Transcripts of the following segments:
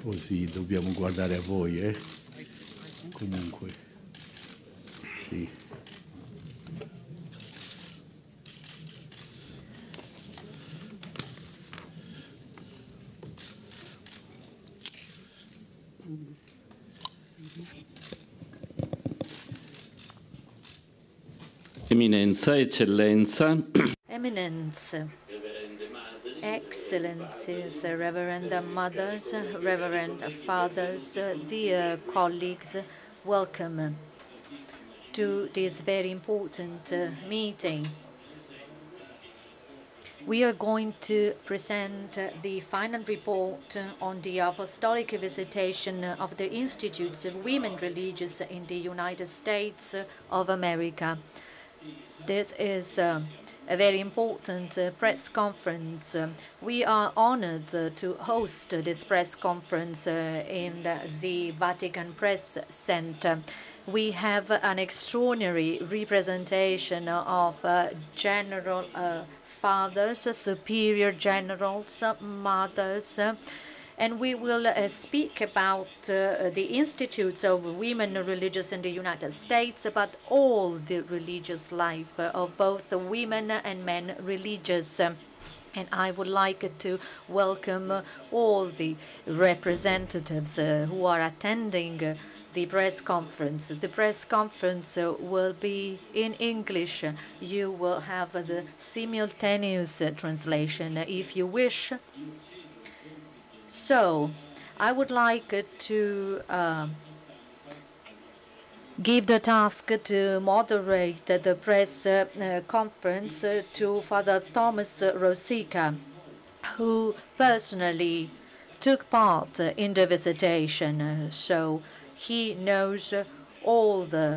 Così dobbiamo guardare a voi, Comunque, sì. Eminenza, Eccellenza, Eminence, Excellencies, Reverend Mothers, Reverend Fathers, dear colleagues, welcome to this very important meeting. We are going to present the final report on the apostolic visitation of the Institutes of Women Religious in the United States of America. This is a very important press conference. We are honored to host this press conference in the Vatican Press Center. We have an extraordinary representation of general fathers, superior generals, mothers, and we will speak about the Institutes of Women Religious in the United States, but all the religious life of both the women and men religious. And I would like to welcome all the representatives who are attending the press conference. The press conference will be in English. You will have the simultaneous translation if you wish. So, I would like to give the task to moderate the press conference to Father Thomas Rosica, who personally took part in the visitation. So he knows all the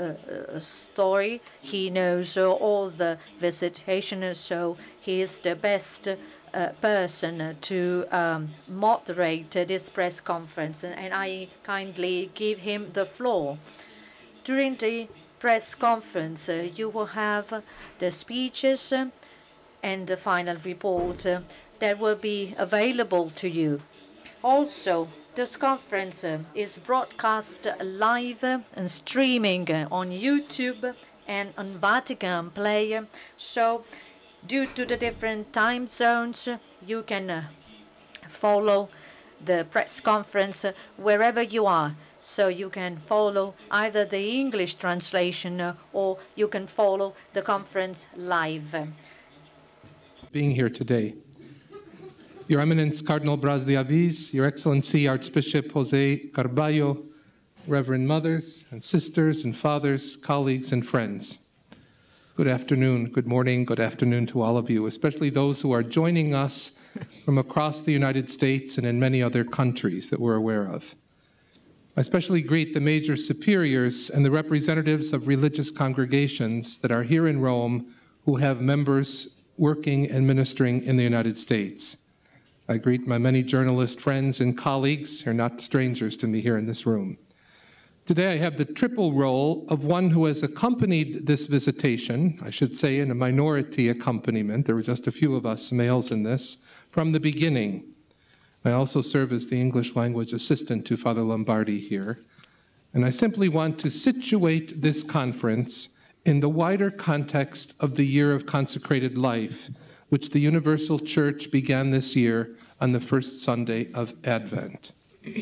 story, he knows all the visitation, so he is the best person to moderate this press conference, and I kindly give him the floor. During the press conference, you will have the speeches and the final report that will be available to you. Also, this conference is broadcast live and streaming on YouTube and on Vatican Play. So, due to the different time zones, you can follow the press conference wherever you are. So you can follow either the English translation or you can follow the conference live. Being here today. Your Eminence Cardinal Bras de Aviz, Your Excellency Archbishop Jose Carballo, Reverend Mothers and Sisters and Fathers, colleagues and friends. Good afternoon, good morning, good afternoon to all of you, especially those who are joining us from across the United States and in many other countries that we're aware of. I especially greet the major superiors and the representatives of religious congregations that are here in Rome who have members working and ministering in the United States. I greet my many journalist friends and colleagues who are not strangers to me here in this room. Today I have the triple role of one who has accompanied this visitation, I should say in a minority accompaniment, there were just a few of us males in this, from the beginning. I also serve as the English language assistant to Father Lombardi here. And I simply want to situate this conference in the wider context of the year of consecrated life, which the Universal Church began this year on the first Sunday of Advent.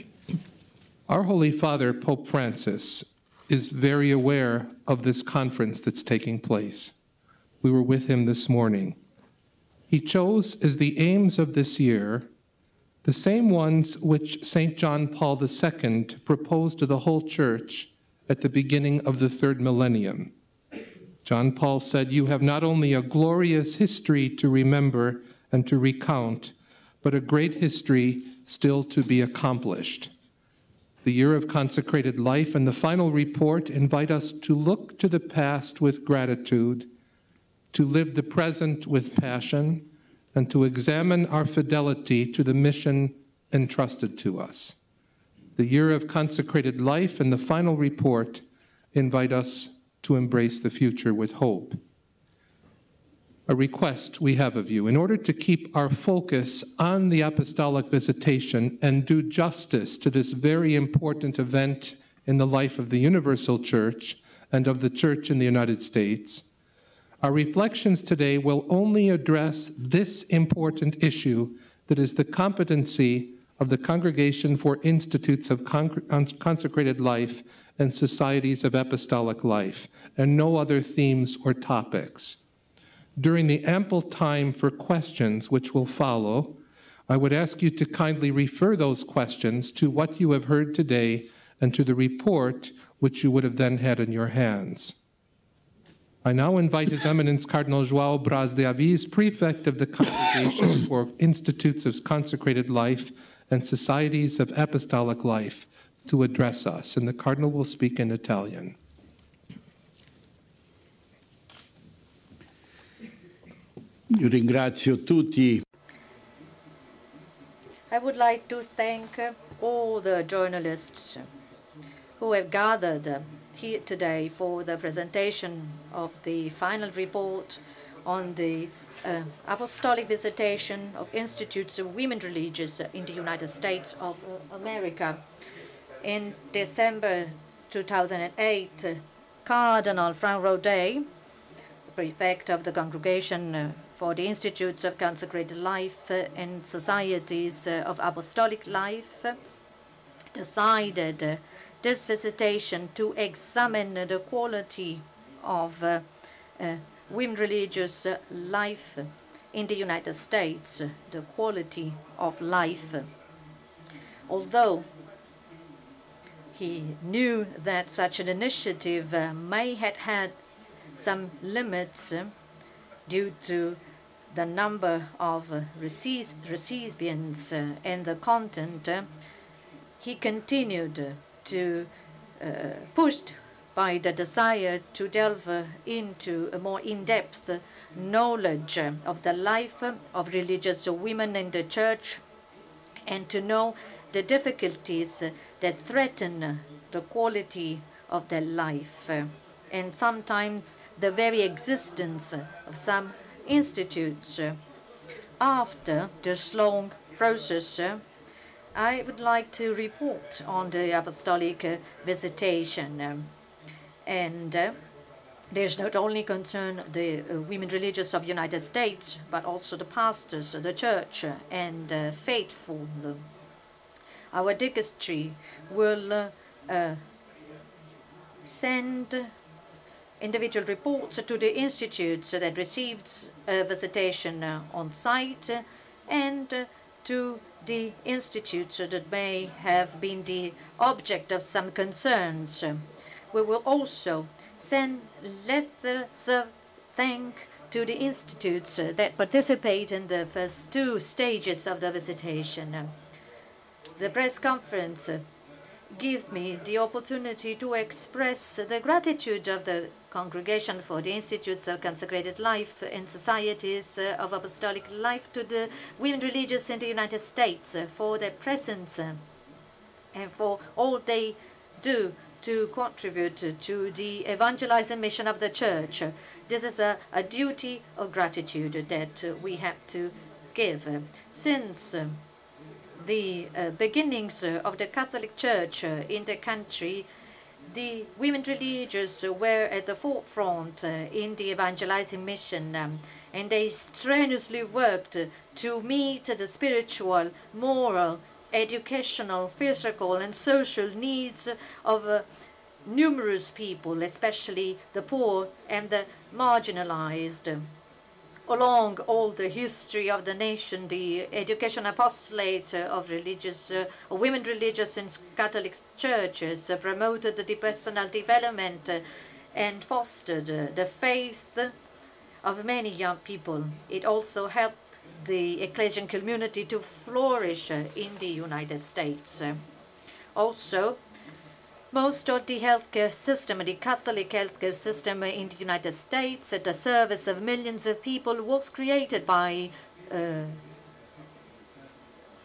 Our Holy Father, Pope Francis, is very aware of this conference that's taking place. We were with him this morning. He chose as the aims of this year the same ones which St. John Paul II proposed to the whole Church at the beginning of the third millennium. John Paul said, "You have not only a glorious history to remember and to recount, but a great history still to be accomplished." The year of consecrated life and the final report invite us to look to the past with gratitude, to live the present with passion, and to examine our fidelity to the mission entrusted to us. The year of consecrated life and the final report invite us to embrace the future with hope. a request we have of you. In order to keep our focus on the apostolic visitation and do justice to this very important event in the life of the Universal Church and of the Church in the United States, our reflections today will only address this important issue that is the competency of the Congregation for Institutes of Consecrated Life and Societies of Apostolic Life, and no other themes or topics. During the ample time for questions which will follow, I would ask you to kindly refer those questions to what you have heard today and to the report which you would have then had in your hands. I now invite His Eminence Cardinal João Braz de Avis, Prefect of the Congregation for Institutes of Consecrated Life and Societies of Apostolic Life, to address us, and the Cardinal will speak in Italian. Io ringrazio tutti. I would like to thank all the journalists who have gathered here today for the presentation of the final report on the apostolic visitation of Institutes of Women Religious in the United States of America. In December 2008, Cardinal Frank Rodet, prefect of the Congregation for the Institutes of Consecrated Life and Societies of Apostolic Life, decided this visitation to examine the quality of women religious life in the United States, the quality of life. Although he knew that such an initiative may have had some limits due to the number of recipients and the content, he continued to pushed by the desire to delve into a more in-depth knowledge of the life of religious women in the Church and to know the difficulties that threaten the quality of their life and sometimes the very existence of some institutes. After this long process, I would like to report on the apostolic visitation. And this not only concern the women religious of the United States, but also the pastors, the church, and faithful. Our dicastery will send individual reports to the institutes that received visitation on site and to the institutes that may have been the object of some concerns. We will also send letters of thanks to the institutes that participate in the first two stages of the visitation. The press conference gives me the opportunity to express the gratitude of the Congregation for the Institutes of Consecrated Life and Societies of Apostolic Life to the women religious in the United States for their presence and for all they do to contribute to the evangelizing mission of the Church. This is a duty of gratitude that we have to give. Since the beginnings of the Catholic Church in the country, the women religious were at the forefront in the evangelizing mission, and they strenuously worked to meet the spiritual, moral, educational, physical, and social needs of numerous people, especially the poor and the marginalized. Along all the history of the nation, the education apostolate of women religious in Catholic churches promoted the personal development and fostered the faith of many young people. It also helped the ecclesial community to flourish in the United States. Also, most of the healthcare system, the Catholic healthcare system in the United States, at the service of millions of people, was created by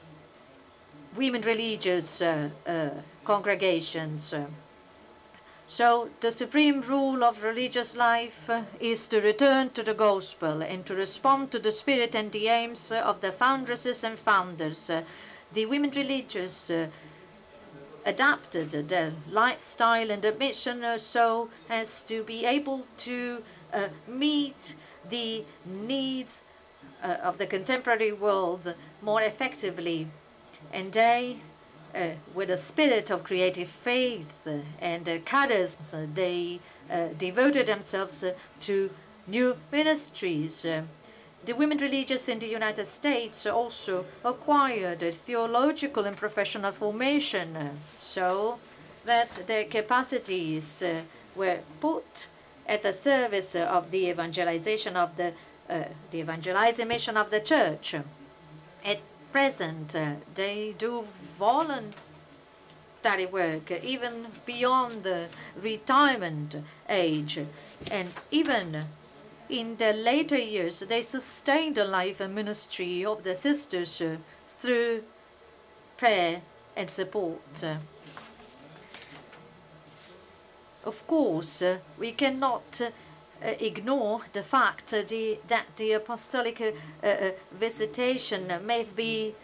women religious congregations. So the supreme rule of religious life is to return to the gospel and to respond to the spirit and the aims of the foundresses and founders. The women religious adapted their lifestyle and the mission so as to be able to meet the needs of the contemporary world more effectively. And they, with a spirit of creative faith and charisma, they devoted themselves to new ministries. The women religious in the United States also acquired a theological and professional formation so that their capacities were put at the service of the evangelization of the evangelizing mission of the church. At present, they do voluntary work even beyond the retirement age, and even in the later years, they sustained the life and ministry of the sisters through prayer and support. Of course, we cannot ignore the fact that the apostolic visitation may be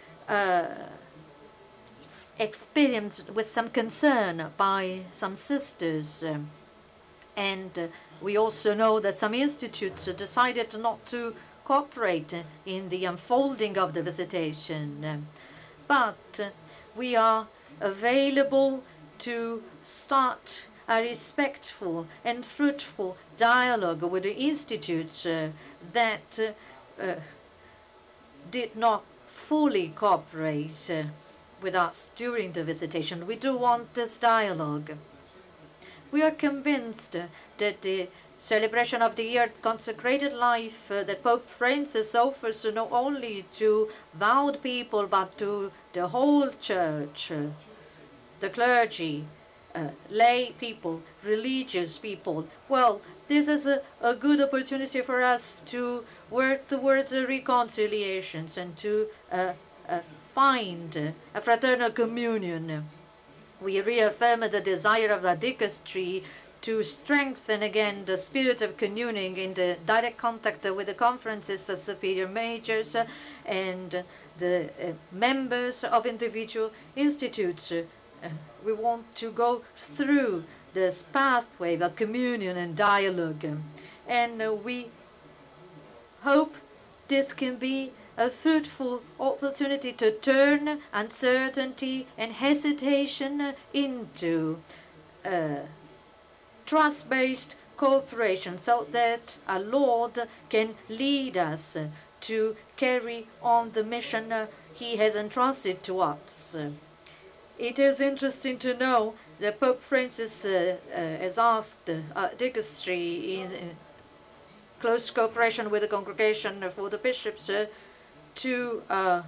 experienced with some concern by some sisters. And we also know that some institutes decided not to cooperate in the unfolding of the visitation. But we are available to start a respectful and fruitful dialogue with the institutes that did not fully cooperate with us during the visitation. We do want this dialogue. We are convinced that the celebration of the year consecrated life that Pope Francis offers not only to vowed people but to the whole church, the clergy, lay people, religious people. Well, this is a good opportunity for us to work towards reconciliations and to find a fraternal communion. We reaffirm the desire of the dicastery to strengthen again the spirit of communing in the direct contact with the conferences of superior majors and the members of individual institutes. We want to go through this pathway of communion and dialogue, and we hope this can be a fruitful opportunity to turn uncertainty and hesitation into trust-based cooperation so that our Lord can lead us to carry on the mission He has entrusted to us. It is interesting to know that Pope Francis has asked dicastery in close cooperation with the Congregation for the Bishops to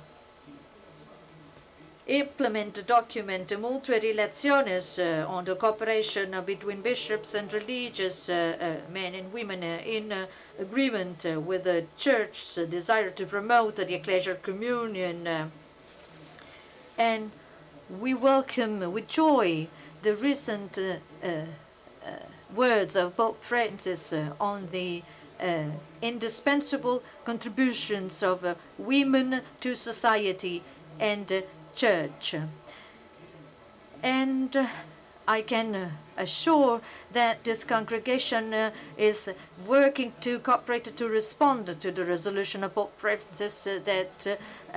implement the document Mutue Relationes on the cooperation between bishops and religious men and women in agreement with the Church's desire to promote the ecclesial communion. And we welcome with joy the recent words of Pope Francis on the indispensable contributions of women to society and church. And I can assure that this congregation is working to cooperate to respond to the resolution of Pope Francis that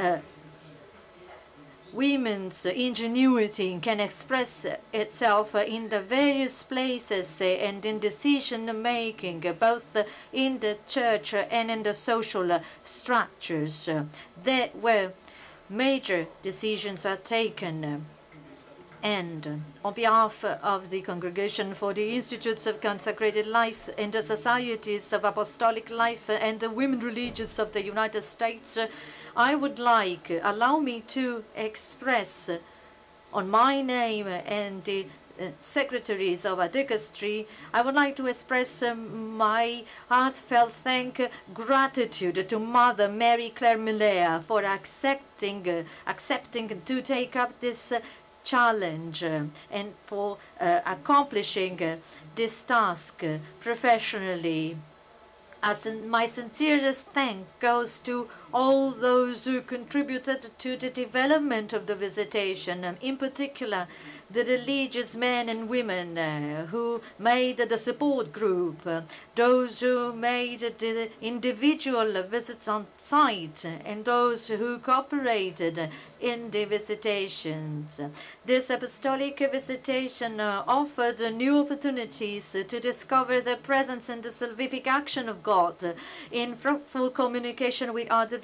women's ingenuity can express itself in the various places and in decision making, both in the church and in the social structures, where major decisions are taken. And on behalf of the Congregation for the Institutes of Consecrated Life and the Societies of Apostolic Life and the Women Religious of the United States, I would allow me to express on my name and the secretaries of a dicastery, I would like to express my heartfelt gratitude to Mother Mary Claire Milea for accepting to take up this challenge and for accomplishing this task professionally. My sincerest thanks goes to all those who contributed to the development of the visitation, in particular the religious men and women who made the support group, those who made the individual visits on site, and those who cooperated in the visitations. This apostolic visitation offered new opportunities to discover the presence and the salvific action of God in fruitful communication with other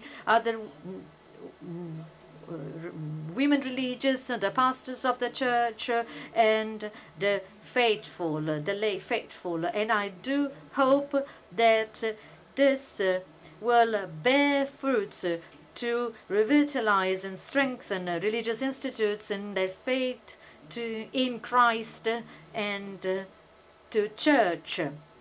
women religious, the pastors of the church, and the faithful, the lay faithful. And I do hope that this will bear fruits to revitalize and strengthen religious institutes in their faith in Christ and to church.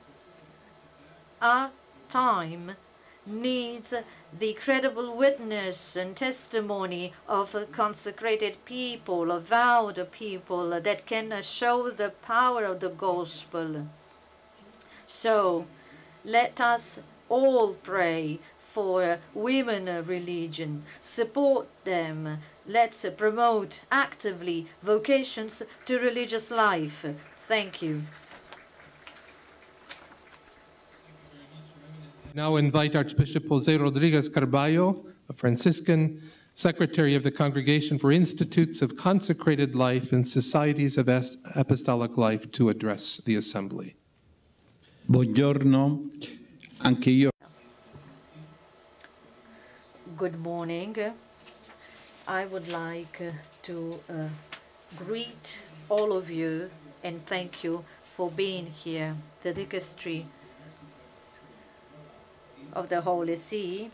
Our time needs the credible witness and testimony of consecrated people, of vowed people that can show the power of the gospel. So let us all pray for women religion, support them. Let's promote actively vocations to religious life. Thank you. Now invite Archbishop Jose Rodriguez Carballo, a Franciscan, Secretary of the Congregation for Institutes of Consecrated Life and Societies of Apostolic Life, to address the Assembly. Buongiorno, anche io. Good morning. I would like to greet all of you and thank you for being here. The Dicastery of the Holy See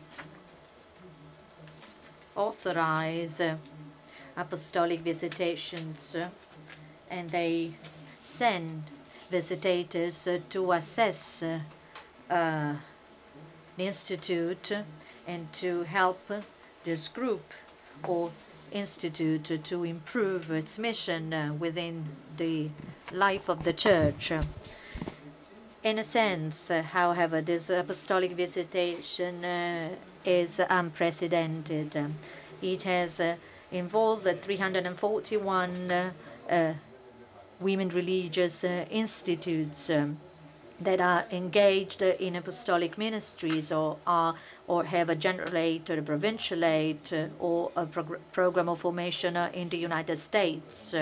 authorize apostolic visitations, and they send visitators to assess the institute and to help this group or institute to improve its mission within the life of the church. In a sense, however, this apostolic visitation is unprecedented. It has involved 341 women religious institutes that are engaged in apostolic ministries or have a generalate or a provincialate or a program of formation in the United States.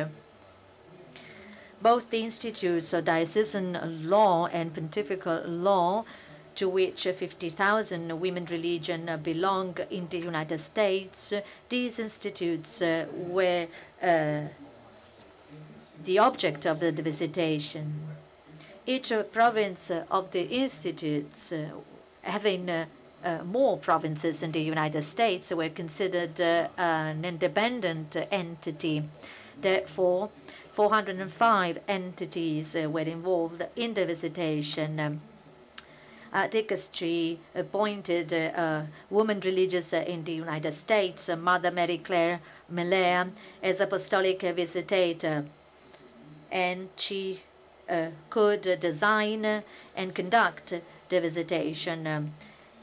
Both the institutes of diocesan law and pontifical law, to which 50,000 women religion belong in the United States, these institutes were the object of the visitation. Each province of the institutes, having more provinces in the United States, were considered an independent entity. Therefore, 405 entities were involved in the visitation. Dicastery appointed a woman religious in the United States, Mother Mary Claire Melea, as apostolic visitator, and she could design and conduct the visitation.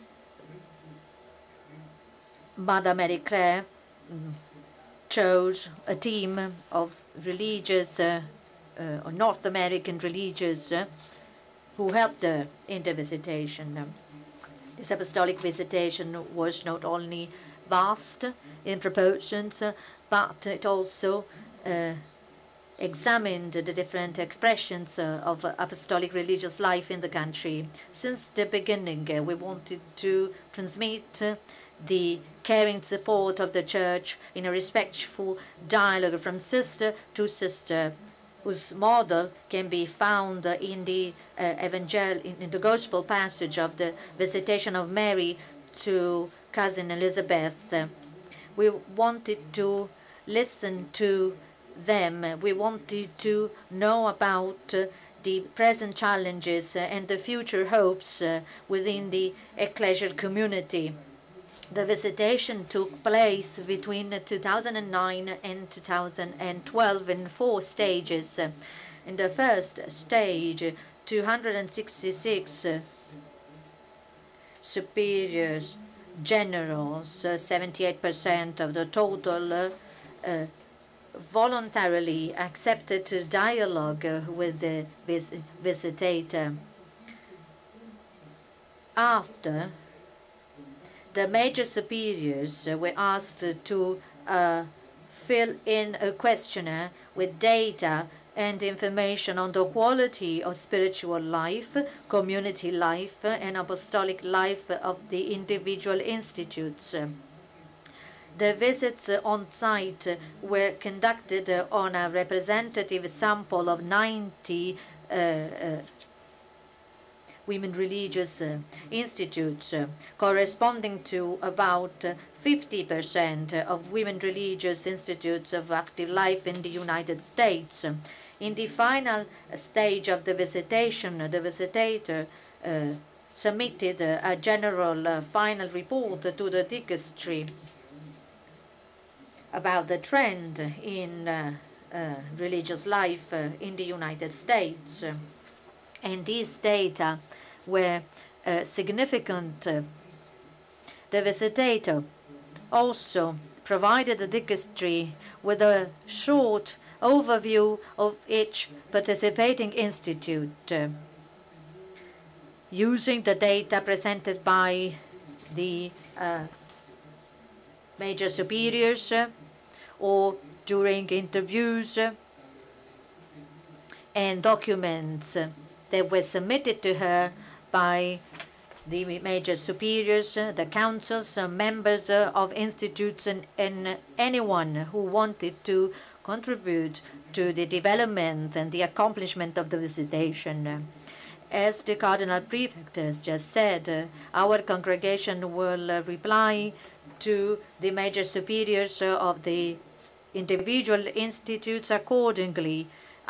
Mother Mary Claire chose a team of religious, North American religious, who helped her in the visitation. This apostolic visitation was not only vast in proportions, but it also examined the different expressions of apostolic religious life in the country. Since the beginning, we wanted to transmit the caring support of the Church in a respectful dialogue from sister to sister, whose model can be found in the in the Gospel passage of the visitation of Mary to cousin Elizabeth. We wanted to listen to them. We wanted to know about the present challenges and the future hopes within the ecclesial community. The visitation took place between 2009 and 2012 in 4 stages. In the first stage, 266 superiors, generals, 78% of the total, voluntarily accepted to dialogue with the visitator. After, the major superiors were asked to fill in a questionnaire with data and information on the quality of spiritual life, community life, and apostolic life of the individual institutes. The visits on site were conducted on a representative sample of 90 women religious institutes, corresponding to about 50% of women religious institutes of active life in the United States. In the final stage of the visitation, the visitator submitted a general final report to the dicastery about the trend in religious life in the United States. And these data were significant. The visitator also provided the dicastery with a short overview of each participating institute, using the data presented by the major superiors or during interviews and documents that were submitted to her by the major superiors, the councils, members of institutes, and anyone who wanted to contribute to the development and the accomplishment of the visitation. As the Cardinal Prefect has just said, our congregation will reply to the major superiors of the individual institutes accordingly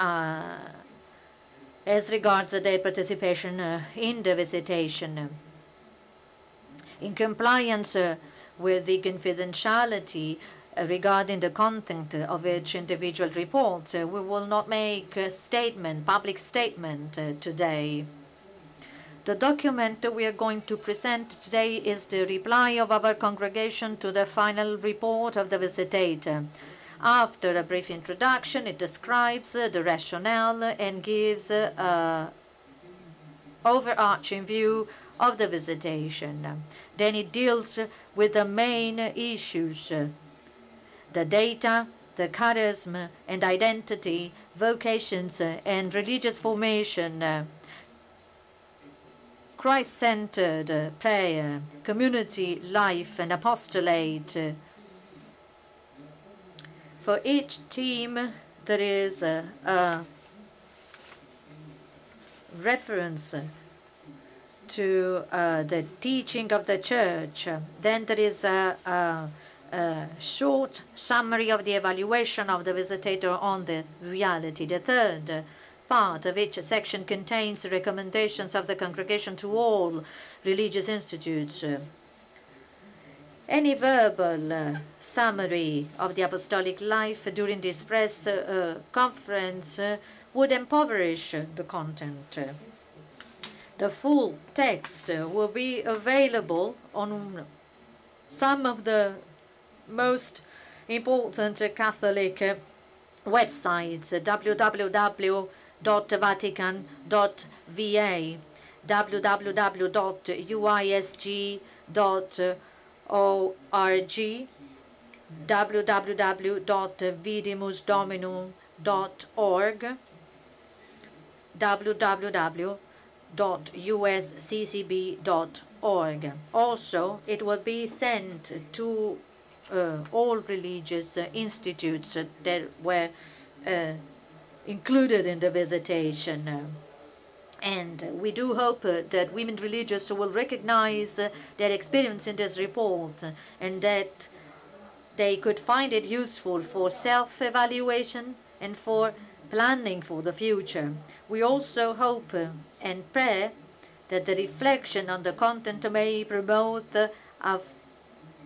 as regards their participation in the visitation. In compliance with the confidentiality regarding the content of each individual report, we will not make a public statement today. The document we are going to present today is the reply of our congregation to the final report of the visitator. After a brief introduction, it describes the rationale and gives an overarching view of the visitation. Then it deals with the main issues: the data, the charisma and identity, vocations and religious formation, Christ-centered prayer, community life and apostolate. For each team, there is a reference to the teaching of the Church. Then there is a short summary of the evaluation of the visitator on the reality. The third part of each section contains recommendations of the congregation to all religious institutes. Any verbal summary of the apostolic life during this press conference would impoverish the content. The full text will be available on some of the most important Catholic websites: www.vatican.va, www.uisg.org, www.vidimusdominum.org, www.usccb.org. Also, it will be sent to all religious institutes that were included in the visitation. And we do hope that women religious will recognize their experience in this report and that they could find it useful for self-evaluation and for planning for the future. We also hope and pray that the reflection on the content may promote a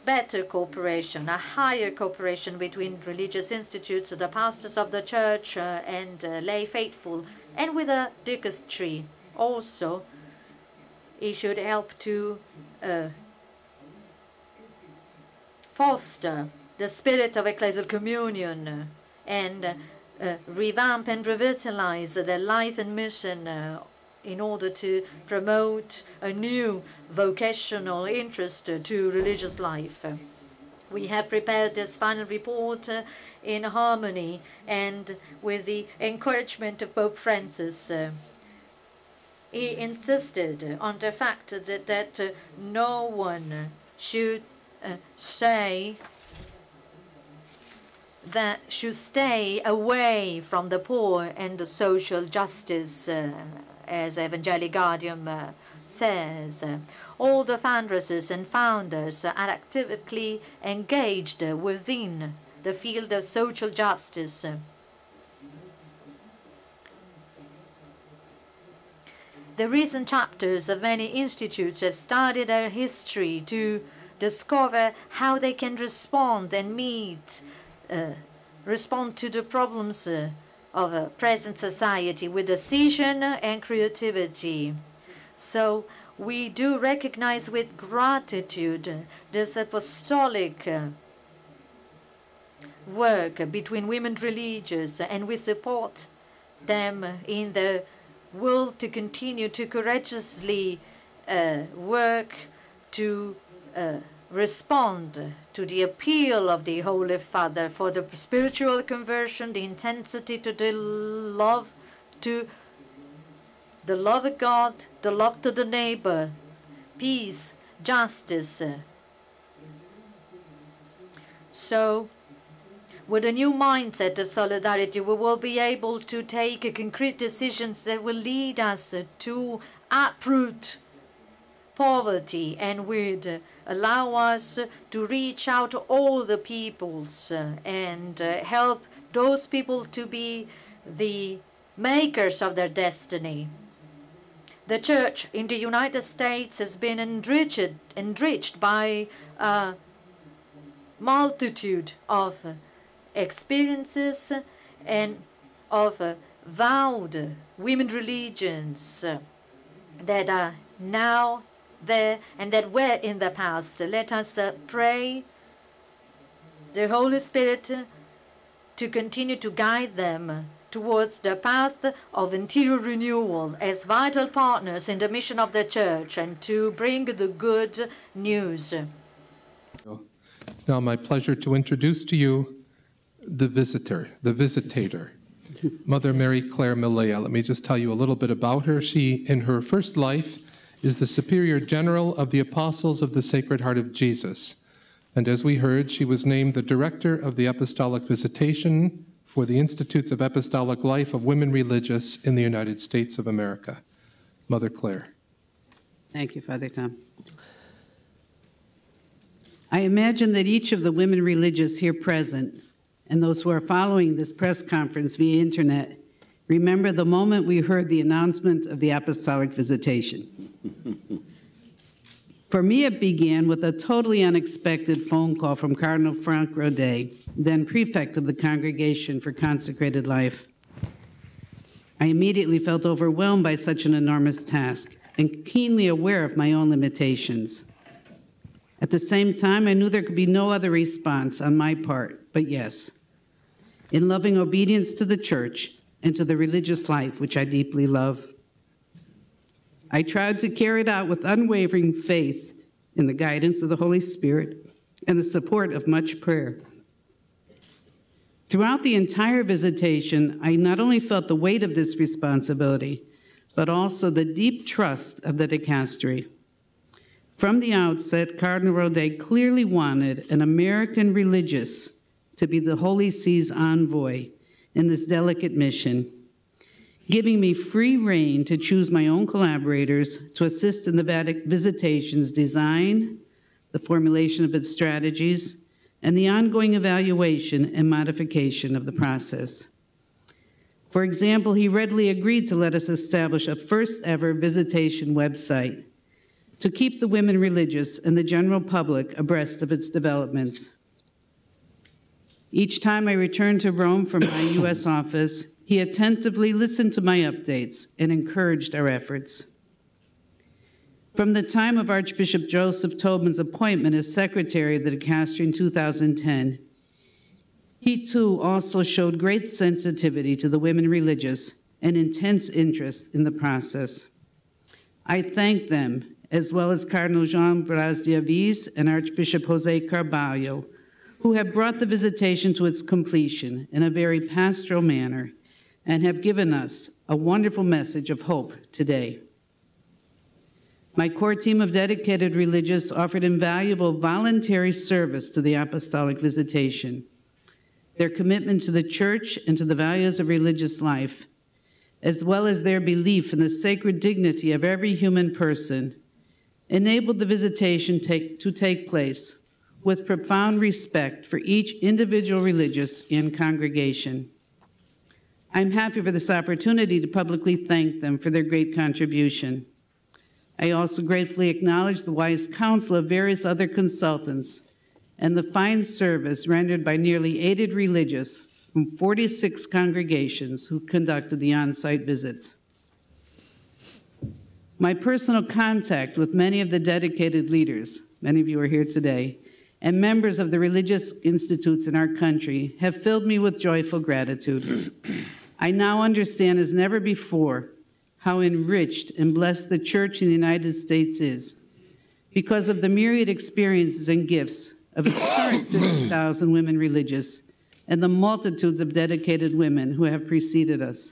better cooperation, a higher cooperation between religious institutes, the pastors of the church and lay faithful, and with the dicastery. Also, it should help to foster the spirit of ecclesial communion and revamp and revitalize their life and mission in order to promote a new vocational interest to religious life. We have prepared this final report in harmony and with the encouragement of Pope Francis. He insisted on the fact that no one should stay away from the poor and the social justice, as Evangelii Gaudium says. All the foundresses and founders are actively engaged within the field of social justice. The recent chapters of many institutes have studied their history to discover how they can respond and respond to the problems of a present society with decision and creativity. So we do recognize with gratitude this apostolic work between women religious, and we support them in the will to continue to courageously work to respond to the appeal of the Holy Father for the spiritual conversion, the intensity to the love of God, the love to the neighbor, peace, justice. So, with a new mindset of solidarity, we will be able to take concrete decisions that will lead us to uproot poverty and would allow us to reach out to all the peoples and help those people to be the makers of their destiny. The Church in the United States has been enriched by a multitude of experiences and of vowed women religions that are now there and that were in the past. Let us pray the Holy Spirit to continue to guide them towards the path of interior renewal as vital partners in the mission of the Church and to bring the good news. It's now my pleasure to introduce to you the visitator, Mother Mary Claire Milea. Let me just tell you a little bit about her. She, in her first life, is the Superior General of the Apostles of the Sacred Heart of Jesus. And as we heard, she was named the Director of the Apostolic Visitation for the Institutes of Apostolic Life of Women Religious in the United States of America. Mother Claire. Thank you, Father Tom. I imagine that each of the women religious here present and those who are following this press conference via internet remember the moment we heard the announcement of the apostolic visitation. For me, it began with a totally unexpected phone call from Cardinal Frank Rodet, then prefect of the Congregation for Consecrated Life. I immediately felt overwhelmed by such an enormous task and keenly aware of my own limitations. At the same time, I knew there could be no other response on my part, but yes, in loving obedience to the Church and to the religious life, which I deeply love. I tried to carry it out with unwavering faith in the guidance of the Holy Spirit and the support of much prayer. Throughout the entire visitation, I not only felt the weight of this responsibility, but also the deep trust of the dicastery. From the outset, Cardinal Rodet clearly wanted an American religious to be the Holy See's envoy in this delicate mission, giving me free rein to choose my own collaborators to assist in the visitation's design, the formulation of its strategies, and the ongoing evaluation and modification of the process. For example, he readily agreed to let us establish a first-ever visitation website to keep the women religious and the general public abreast of its developments. Each time I returned to Rome from my U.S. office, he attentively listened to my updates and encouraged our efforts. From the time of Archbishop Joseph Tobin's appointment as secretary of the dicastery in 2010, he too also showed great sensitivity to the women religious and intense interest in the process. I thank them, as well as Cardinal Jean Braz de Aviz and Archbishop Jose Carballo, who have brought the visitation to its completion in a very pastoral manner and have given us a wonderful message of hope today. My core team of dedicated religious offered invaluable voluntary service to the apostolic visitation. Their commitment to the Church and to the values of religious life, as well as their belief in the sacred dignity of every human person, enabled the visitation to take place with profound respect for each individual religious and congregation. I'm happy for this opportunity to publicly thank them for their great contribution. I also gratefully acknowledge the wise counsel of various other consultants and the fine service rendered by nearly 80 religious from 46 congregations who conducted the on-site visits. My personal contact with many of the dedicated leaders, many of you are here today, and members of the religious institutes in our country have filled me with joyful gratitude. I now understand as never before how enriched and blessed the Church in the United States is because of the myriad experiences and gifts of its current 50,000 women religious and the multitudes of dedicated women who have preceded us.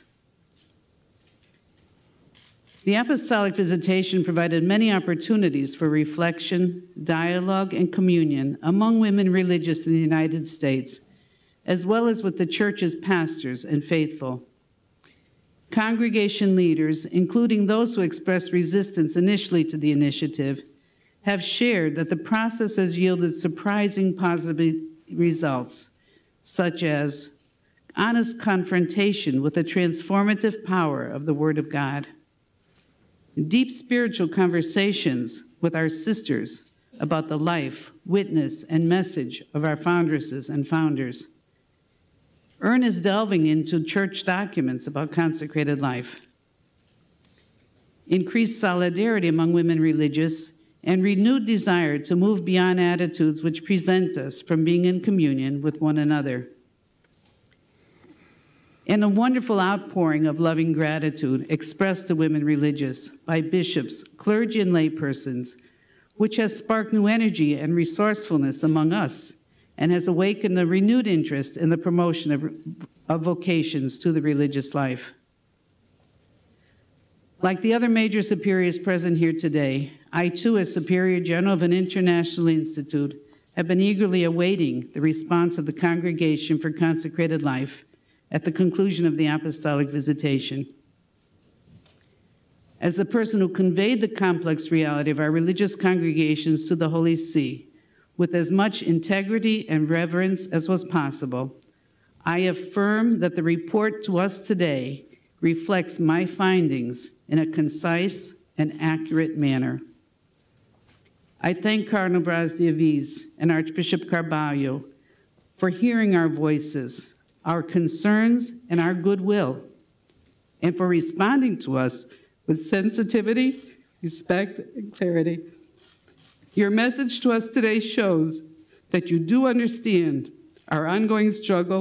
The apostolic visitation provided many opportunities for reflection, dialogue, and communion among women religious in the United States, as well as with the Church's pastors and faithful. Congregation leaders, including those who expressed resistance initially to the initiative, have shared that the process has yielded surprising positive results, such as honest confrontation with the transformative power of the Word of God, deep spiritual conversations with our sisters about the life, witness, and message of our foundresses and founders, earnest delving into church documents about consecrated life, increased solidarity among women religious, and renewed desire to move beyond attitudes which prevent us from being in communion with one another. And a wonderful outpouring of loving gratitude expressed to women religious by bishops, clergy, and laypersons, which has sparked new energy and resourcefulness among us and has awakened a renewed interest in the promotion of vocations to the religious life. Like the other major superiors present here today, I too, as Superior General of an international institute, have been eagerly awaiting the response of the Congregation for Consecrated Life at the conclusion of the apostolic visitation. As the person who conveyed the complex reality of our religious congregations to the Holy See with as much integrity and reverence as was possible, I affirm that the report to us today reflects my findings in a concise and accurate manner. I thank Cardinal Braz de Aviz and Archbishop Carballo for hearing our voices, our concerns, and our goodwill, and for responding to us with sensitivity, respect, and clarity. Your message to us today shows that you do understand our ongoing struggle,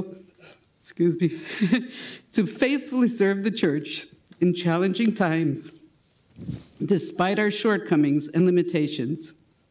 to faithfully serve the Church in challenging times, despite our shortcomings and limitations.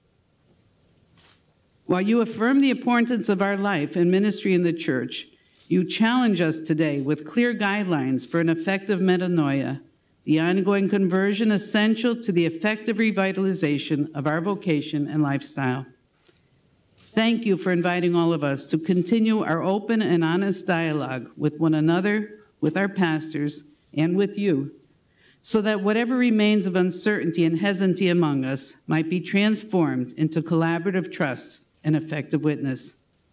While you affirm the importance of our life and ministry in the Church, you challenge us today with clear guidelines for an effective metanoia, the ongoing conversion essential to the effective revitalization of our vocation and lifestyle. Thank you for inviting all of us to continue our open and honest dialogue with one another, with our pastors, and with you, so that whatever remains of uncertainty and hesitancy among us might be transformed into collaborative trust and effective witness.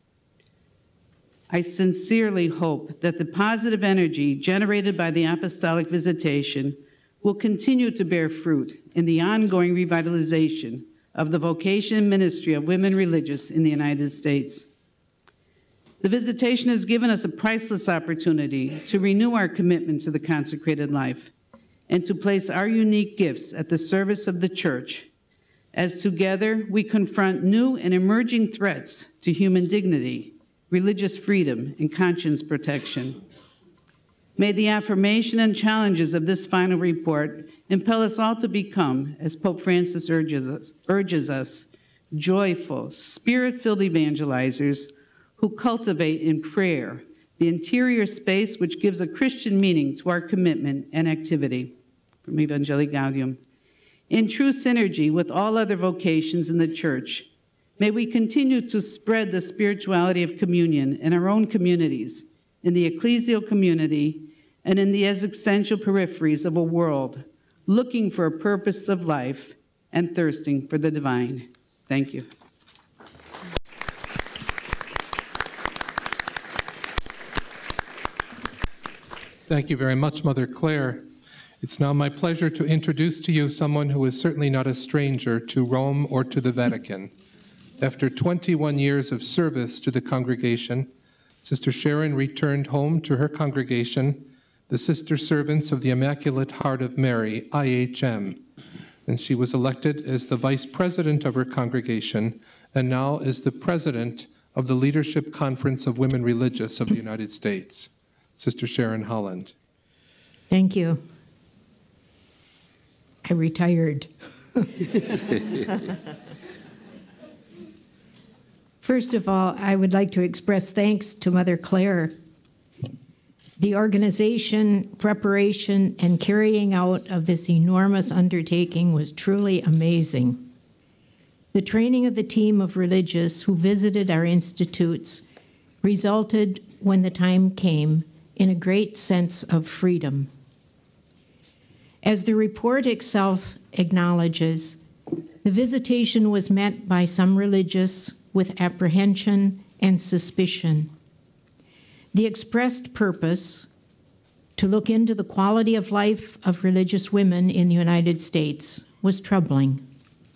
I sincerely hope that the positive energy generated by the apostolic visitation will continue to bear fruit in the ongoing revitalization of the vocation and ministry of women religious in the United States. The visitation has given us a priceless opportunity to renew our commitment to the consecrated life and to place our unique gifts at the service of the Church, as together we confront new and emerging threats to human dignity, religious freedom, and conscience protection. May the affirmation and challenges of this final report impel us all to become, as Pope Francis urges us, joyful, spirit-filled evangelizers who cultivate in prayer the interior space which gives a Christian meaning to our commitment and activity. From Evangelii Gaudium. In true synergy with all other vocations in the Church, may we continue to spread the spirituality of communion in our own communities, in the ecclesial community, and in the existential peripheries of a world looking for a purpose of life and thirsting for the divine. Thank you. Thank you very much, Mother Claire. It's now my pleasure to introduce to you someone who is certainly not a stranger to Rome or to the Vatican. After 21 years of service to the congregation, Sister Sharon returned home to her congregation, the Sister Servants of the Immaculate Heart of Mary, IHM, and she was elected as the Vice President of her congregation and now is the President of the Leadership Conference of Women Religious of the United States. Sister Sharon Holland. Thank you. I retired. First of all, I would like to express thanks to Mother Claire. The organization, preparation, and carrying out of this enormous undertaking was truly amazing. The training of the team of religious who visited our institutes resulted, when the time came, in a great sense of freedom. As the report itself acknowledges, the visitation was met by some religious with apprehension and suspicion. The expressed purpose, to look into the quality of life of religious women in the United States, was troubling.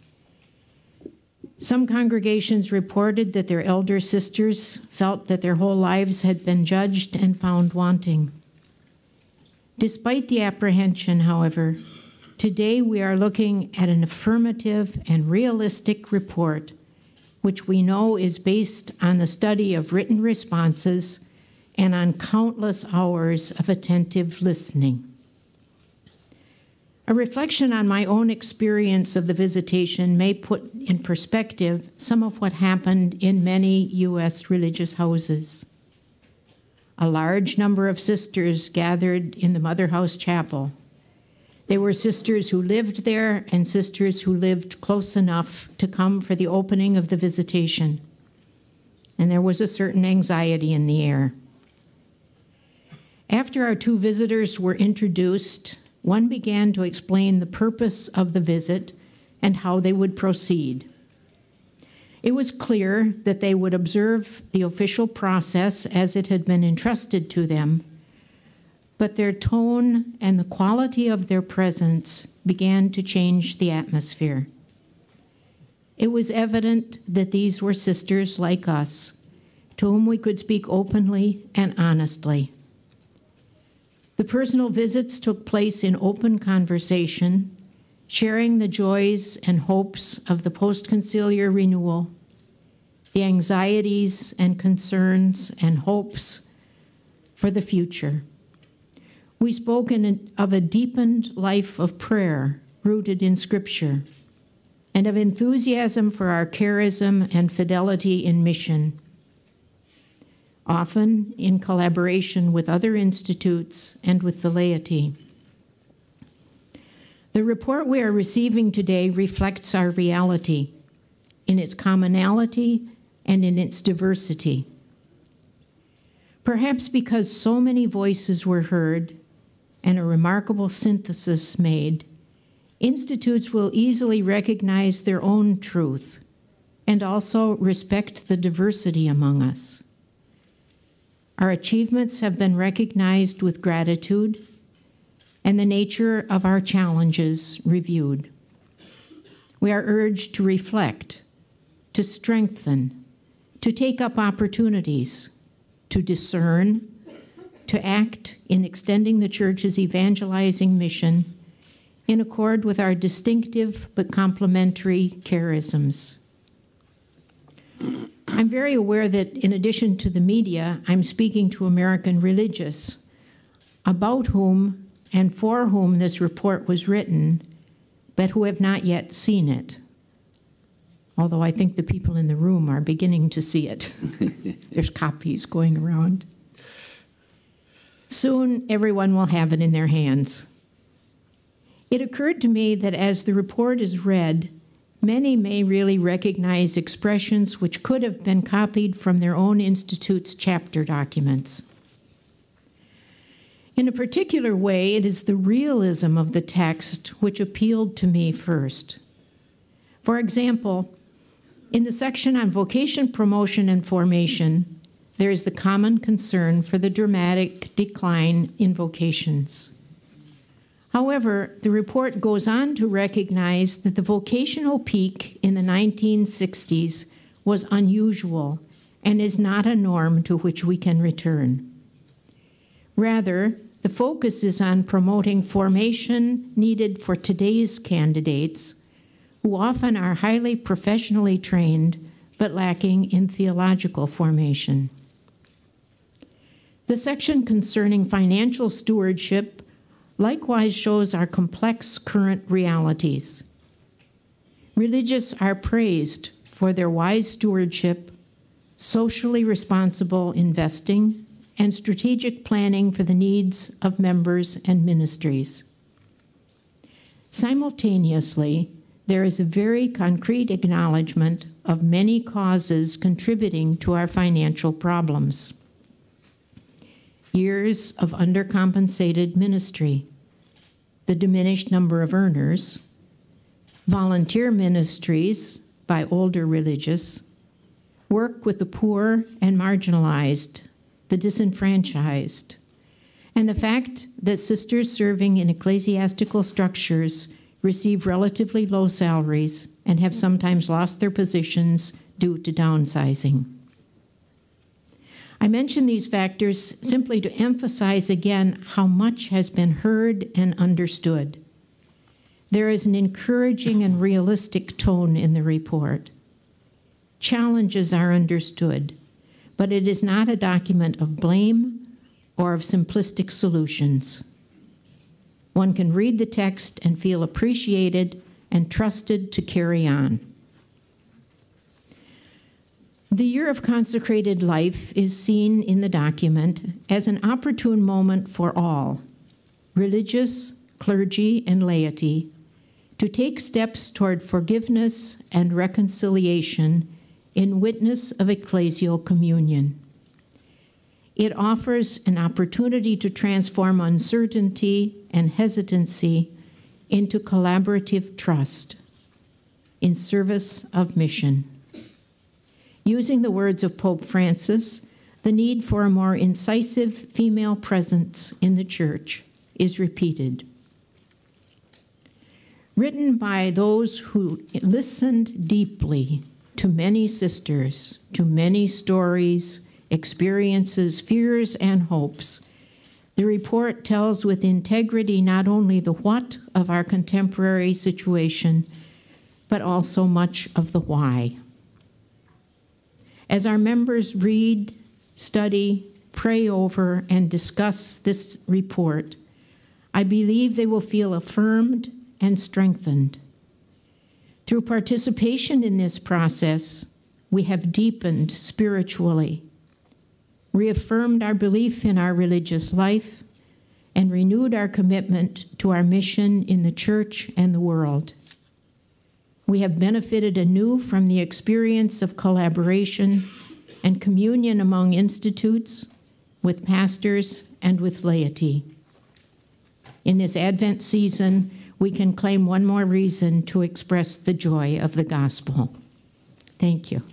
Some congregations reported that their elder sisters felt that their whole lives had been judged and found wanting. Despite the apprehension, however, today we are looking at an affirmative and realistic report, which we know is based on the study of written responses and on countless hours of attentive listening. A reflection on my own experience of the visitation may put in perspective some of what happened in many U.S. religious houses. A large number of sisters gathered in the Mother House Chapel. They were sisters who lived there and sisters who lived close enough to come for the opening of the visitation. And there was a certain anxiety in the air. After our two visitors were introduced, one began to explain the purpose of the visit and how they would proceed. It was clear that they would observe the official process as it had been entrusted to them, but their tone and the quality of their presence began to change the atmosphere. It was evident that these were sisters like us, to whom we could speak openly and honestly. The personal visits took place in open conversation, sharing the joys and hopes of the post-conciliar renewal, the anxieties and concerns and hopes for the future. We spoke of a deepened life of prayer rooted in Scripture, and of enthusiasm for our charism and fidelity in mission, often in collaboration with other institutes and with the laity. The report we are receiving today reflects our reality in its commonality and in its diversity. Perhaps because so many voices were heard and a remarkable synthesis made, institutes will easily recognize their own truth and also respect the diversity among us. Our achievements have been recognized with gratitude, and the nature of our challenges reviewed. We are urged to reflect, to strengthen, to take up opportunities, to discern, to act in extending the Church's evangelizing mission in accord with our distinctive but complementary charisms. I'm very aware that in addition to the media, I'm speaking to American religious, about whom and for whom this report was written, but who have not yet seen it. Although I think the people in the room are beginning to see it. There's copies going around. Soon, everyone will have it in their hands. It occurred to me that as the report is read, many may really recognize expressions which could have been copied from their own institute's chapter documents. In a particular way, it is the realism of the text which appealed to me first. For example, in the section on vocation promotion and formation, there is the common concern for the dramatic decline in vocations. However, the report goes on to recognize that the vocational peak in the 1960s was unusual and is not a norm to which we can return. Rather, the focus is on promoting formation needed for today's candidates, who often are highly professionally trained but lacking in theological formation. The section concerning financial stewardship likewise shows our complex current realities. Religious are praised for their wise stewardship, socially responsible investing, and strategic planning for the needs of members and ministries. Simultaneously, there is a very concrete acknowledgement of many causes contributing to our financial problems. Years of undercompensated ministry, the diminished number of earners, volunteer ministries by older religious, work with the poor and marginalized, the disenfranchised, and the fact that sisters serving in ecclesiastical structures receive relatively low salaries and have sometimes lost their positions due to downsizing. I mention these factors simply to emphasize again how much has been heard and understood. There is an encouraging and realistic tone in the report. Challenges are understood, but it is not a document of blame or of simplistic solutions. One can read the text and feel appreciated and trusted to carry on. The year of consecrated life is seen in the document as an opportune moment for all, religious, clergy, and laity, to take steps toward forgiveness and reconciliation in witness of ecclesial communion. It offers an opportunity to transform uncertainty and hesitancy into collaborative trust in service of mission. Using the words of Pope Francis, the need for a more incisive female presence in the Church is repeated. Written by those who listened deeply to many sisters, to many stories, experiences, fears, and hopes, the report tells with integrity not only the what of our contemporary situation, but also much of the why. As our members read, study, pray over, and discuss this report, I believe they will feel affirmed and strengthened. Through participation in this process, we have deepened spiritually, reaffirmed our belief in our religious life, and renewed our commitment to our mission in the Church and the world. We have benefited anew from the experience of collaboration and communion among institutes, with pastors, and with laity. In this Advent season, we can claim one more reason to express the joy of the gospel. Thank you.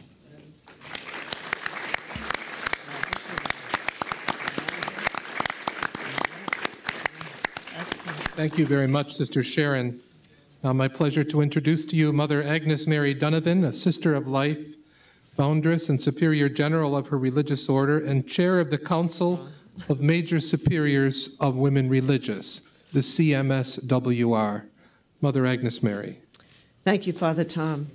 Excellent. Thank you very much, Sister Sharon. Now, my pleasure to introduce to you Mother Agnes Mary Donovan, a Sister of Life, foundress and Superior General of her religious order, and Chair of the Council of Major Superiors of Women Religious, the CMSWR. Mother Agnes Mary. Thank you, Father Tom.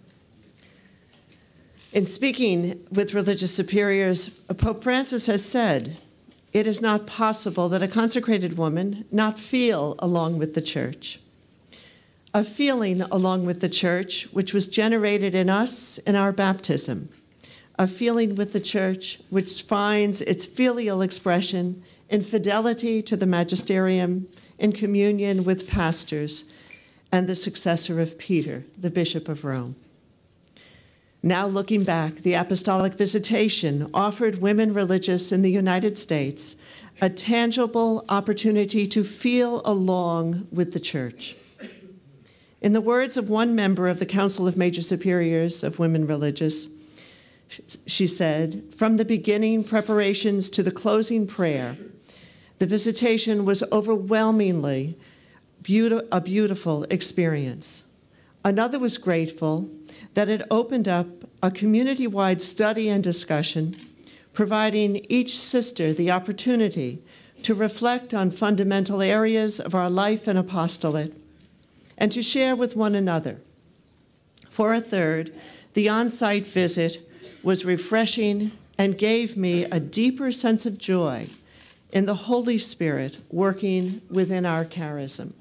In speaking with religious superiors, Pope Francis has said, "It is not possible that a consecrated woman not feel along with the Church. A feeling along with the Church which was generated in us in our baptism. A feeling with the Church which finds its filial expression in fidelity to the magisterium, in communion with pastors, and the successor of Peter, the Bishop of Rome." Now looking back, the apostolic visitation offered women religious in the United States a tangible opportunity to feel along with the Church. In the words of one member of the Council of Major Superiors of Women Religious, she said, "From the beginning preparations to the closing prayer, the visitation was overwhelmingly a beautiful experience. Another was grateful that it opened up a community-wide study and discussion, providing each sister the opportunity to reflect on fundamental areas of our life and apostolate, and to share with one another. For a third, the on-site visit was refreshing and gave me a deeper sense of joy in the Holy Spirit working within our charism."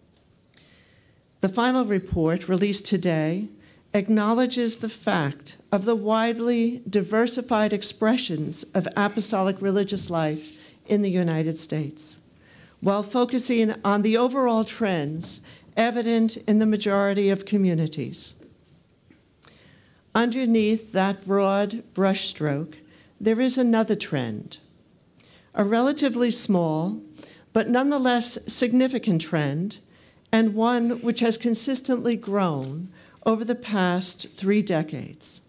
The final report, released today, acknowledges the fact of the widely diversified expressions of apostolic religious life in the United States, while focusing on the overall trends evident in the majority of communities. Underneath that broad brushstroke, there is another trend, a relatively small, but nonetheless significant trend, and one which has consistently grown over the past 3 decades.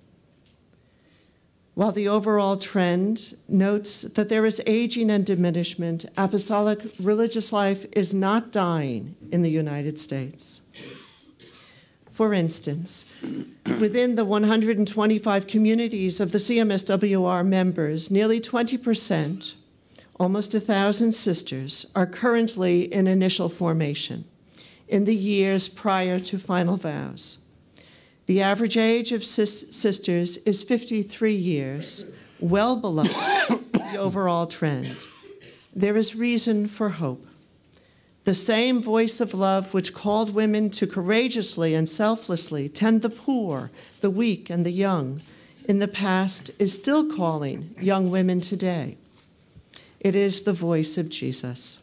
While the overall trend notes that there is aging and diminishment, apostolic religious life is not dying in the United States. For instance, within the 125 communities of the CMSWR members, nearly 20%, almost 1,000 sisters, are currently in initial formation in the years prior to final vows. The average age of sisters is 53 years, well below the overall trend. There is reason for hope. The same voice of love which called women to courageously and selflessly tend the poor, the weak, and the young in the past is still calling young women today. It is the voice of Jesus.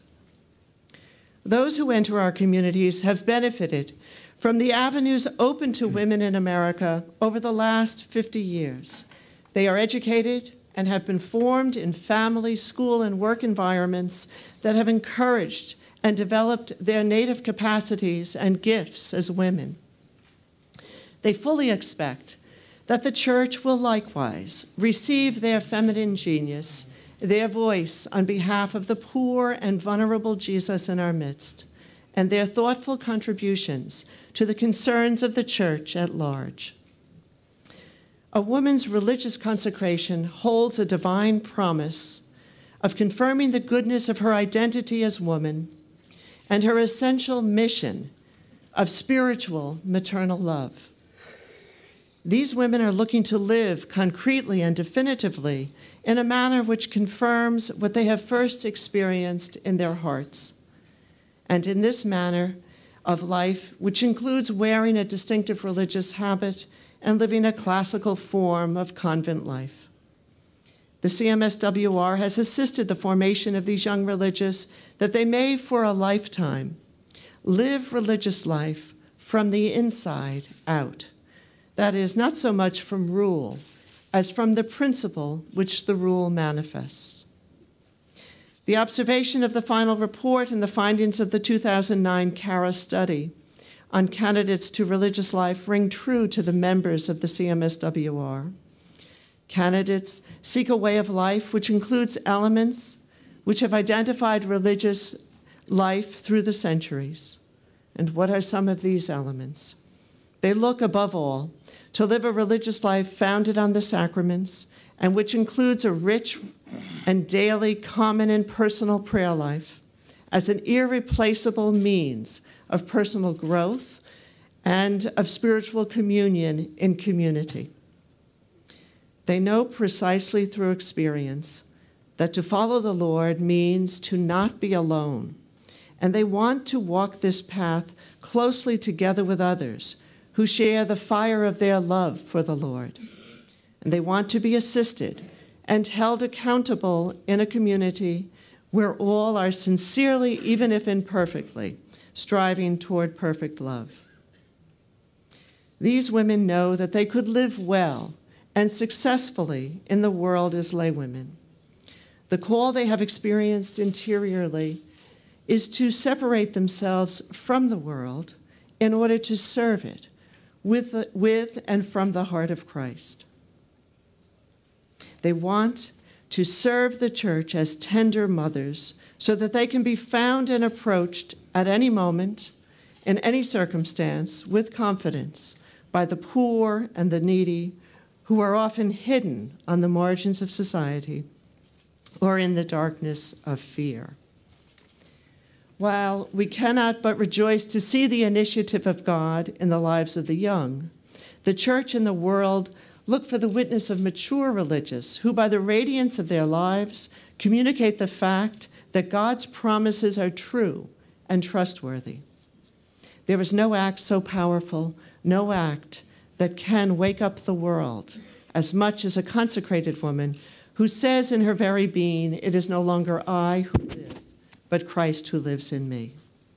Those who enter our communities have benefited from the avenues open to women in America over the last 50 years. They are educated and have been formed in family, school, and work environments that have encouraged and developed their native capacities and gifts as women. They fully expect that the Church will likewise receive their feminine genius, their voice on behalf of the poor and vulnerable Jesus in our midst, and their thoughtful contributions to the concerns of the Church at large. A woman's religious consecration holds a divine promise of confirming the goodness of her identity as woman and her essential mission of spiritual maternal love. These women are looking to live concretely and definitively in a manner which confirms what they have first experienced in their hearts. And in this manner of life, which includes wearing a distinctive religious habit and living a classical form of convent life. The CMSWR has assisted the formation of these young religious that they may, for a lifetime, live religious life from the inside out. That is, not so much from rule as from the principle which the rule manifests. The observation of the final report and the findings of the 2009 CARA study on candidates to religious life ring true to the members of the CMSWR. Candidates seek a way of life which includes elements which have identified religious life through the centuries. And what are some of these elements? They look, above all, to live a religious life founded on the sacraments, and which includes a rich and daily common and personal prayer life as an irreplaceable means of personal growth and of spiritual communion in community. They know precisely through experience that to follow the Lord means to not be alone, and they want to walk this path closely together with others who share the fire of their love for the Lord. And they want to be assisted and held accountable in a community where all are sincerely, even if imperfectly, striving toward perfect love. These women know that they could live well and successfully in the world as laywomen. The call they have experienced interiorly is to separate themselves from the world in order to serve it with and from the heart of Christ. They want to serve the church as tender mothers so that they can be found and approached at any moment, in any circumstance, with confidence by the poor and the needy who are often hidden on the margins of society or in the darkness of fear. While we cannot but rejoice to see the initiative of God in the lives of the young, the church and the world look for the witness of mature religious who, by the radiance of their lives, communicate the fact that God's promises are true and trustworthy. There is no act so powerful, no act that can wake up the world as much as a consecrated woman who says in her very being, "It is no longer I who live, but Christ who lives in me."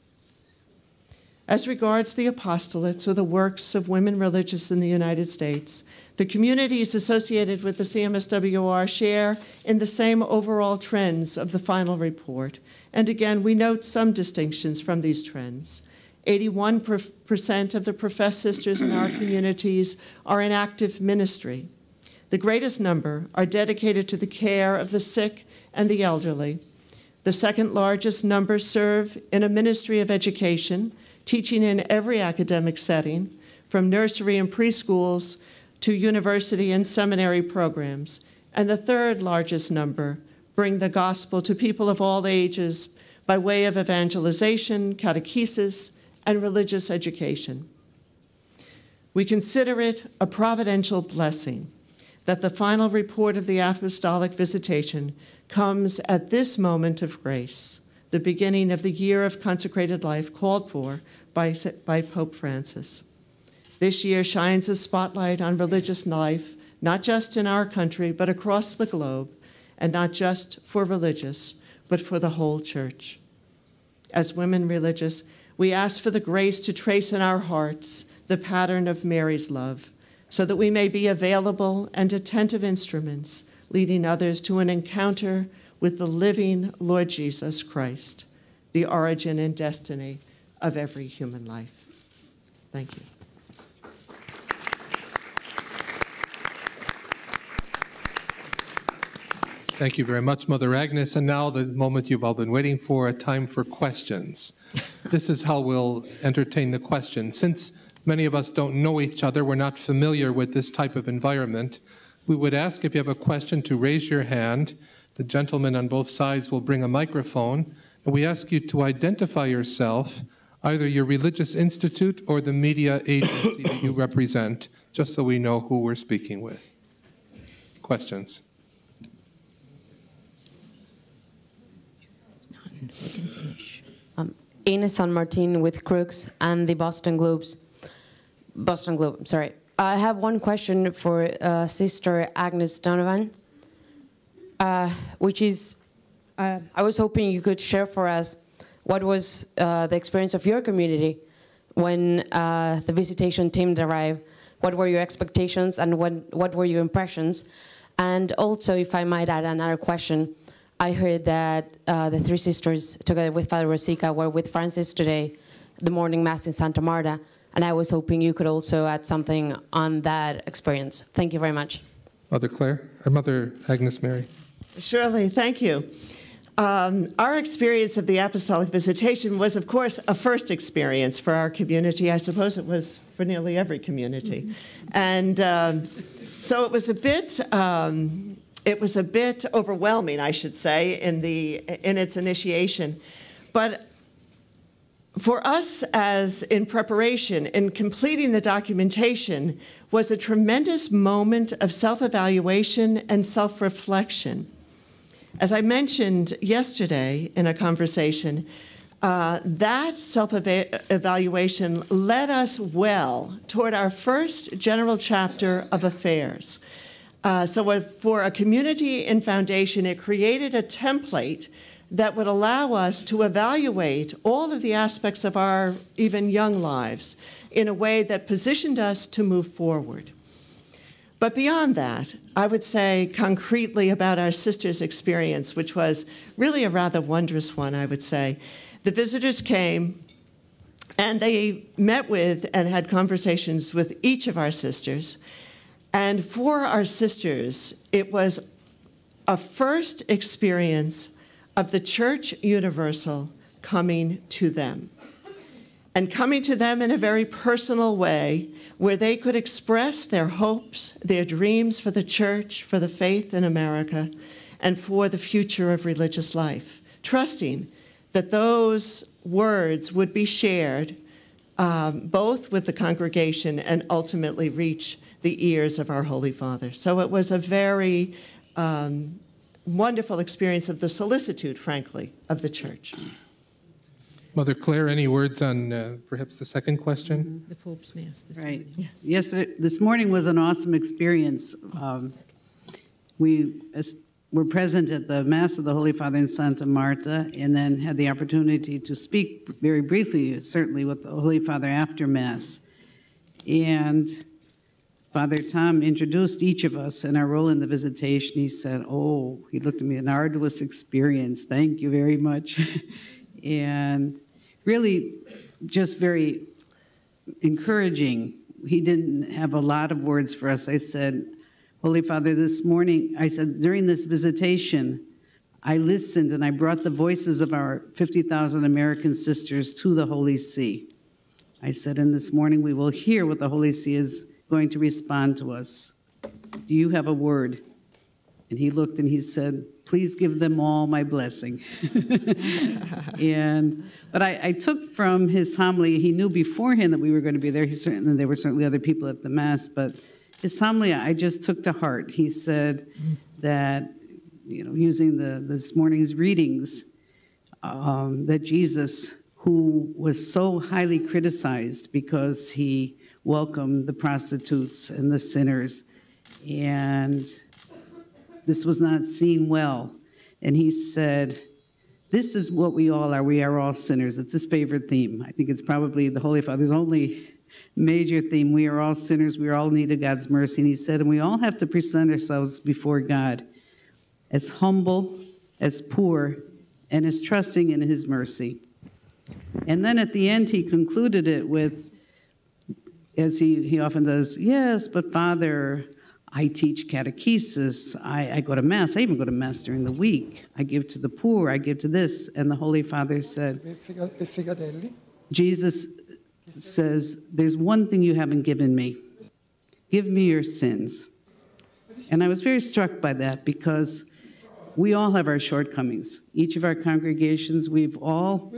As regards the apostolates or the works of women religious in the United States, the communities associated with the CMSWR share in the same overall trends of the final report. And again, we note some distinctions from these trends. 81% of the professed sisters in our communities are in active ministry. The greatest number are dedicated to the care of the sick and the elderly. The second largest number serve in a ministry of education, teaching in every academic setting, from nursery and preschools to university and seminary programs. And the third largest number bring the gospel to people of all ages by way of evangelization, catechesis, and religious education. We consider it a providential blessing that the final report of the apostolic visitation comes at this moment of grace, the beginning of the year of consecrated life called for by Pope Francis. This year shines a spotlight on religious life, not just in our country, but across the globe, and not just for religious, but for the whole church. As women religious, we ask for the grace to trace in our hearts the pattern of Mary's love, so that we may be available and attentive instruments, leading others to an encounter with the living Lord Jesus Christ, the origin and destiny of every human life. Thank you. Thank you very much, Mother Agnes. And now the moment you've all been waiting for, a time for questions. This is how we'll entertain the questions. Since many of us don't know each other, we're not familiar with this type of environment, we would ask if you have a question to raise your hand. The gentleman on both sides will bring a microphone. And we ask you to identify yourself, either your religious institute or the media agency that you represent, just so we know who we're speaking with. Questions? Ines San Martin with Crooks and the Boston Globe. I have one question for Sister Agnes Donovan, which is, I was hoping you could share for us what was the experience of your community when the visitation team arrived. What were your expectations and what were your impressions? And also, if I might add another question, I heard that the three sisters, together with Father Rosica, were with Francis today, the morning Mass in Santa Marta, and I was hoping you could also add something on that experience. Thank you very much. Mother Claire, or Mother Agnes Mary. Surely, thank you. Our experience of the apostolic visitation was, of course, a first experience for our community. I suppose it was for nearly every community. And so it was a bit overwhelming, I should say, in its initiation. But for us, as in preparation, in completing the documentation, was a tremendous moment of self-evaluation and self-reflection. As I mentioned yesterday in a conversation, that self-evaluation led us well toward our first general chapter of affairs. So for a community in foundation, it created a template that would allow us to evaluate all of the aspects of our even young lives in a way that positioned us to move forward. But beyond that, I would say concretely about our sisters' experience, which was really a rather wondrous one, I would say. The visitors came, and they met with and had conversations with each of our sisters. And for our sisters, it was a first experience of the Church Universal coming to them. And coming to them in a very personal way, where they could express their hopes, their dreams for the church, for the faith in America, and for the future of religious life, trusting that those words would be shared both with the congregation and ultimately reach the ears of our Holy Father. So it was a very wonderful experience of the solicitude, frankly, of the church. Mother Claire, any words on perhaps the second question? The Pope's Mass this Right. morning. Yes, this morning was an awesome experience. We were present at the Mass of the Holy Father in Santa Marta, and then had the opportunity to speak very briefly, certainly, with the Holy Father after Mass. And Father Tom introduced each of us in our role in the visitation. He said, he looked at me, an arduous experience. Thank you very much. And really just very encouraging. He didn't have a lot of words for us. I said, Holy Father, this morning, I said, during this visitation, I listened and I brought the voices of our 50,000 American sisters to the Holy See. I said, and this morning we will hear what the Holy See is going to respond to us. Do you have a word? And he looked and he said, please give them all my blessing. But I took from his homily, he knew beforehand that we were going to be there. There were certainly other people at the Mass, but his homily I just took to heart. He said that, using this morning's readings, that Jesus, who was so highly criticized because he welcomed the prostitutes and the sinners, and this was not seen well. And he said, this is what we all are. We are all sinners. It's his favorite theme. I think it's probably the Holy Father's only major theme. We are all sinners. We all need God's mercy. And he said, and we all have to present ourselves before God as humble, as poor, and as trusting in his mercy. And then at the end, he concluded it with, as he often does, yes, but Father, I teach catechesis, I go to Mass, I even go to Mass during the week, I give to the poor, I give to this. And the Holy Father said, Jesus says, there's one thing you haven't given me. Give me your sins. And I was very struck by that because we all have our shortcomings. Each of our congregations, we've all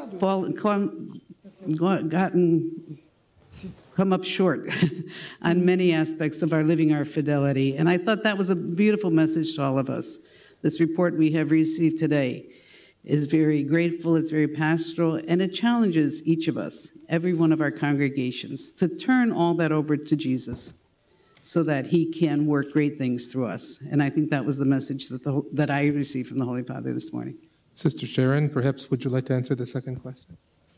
come up short on many aspects of our living our fidelity. And I thought that was a beautiful message to all of us. This report we have received today is very grateful, it's very pastoral, and it challenges each of us, every one of our congregations, to turn all that over to Jesus so that he can work great things through us. And I think that was the message that I received from the Holy Father this morning. Sister Sharon, perhaps would you like to answer the second question?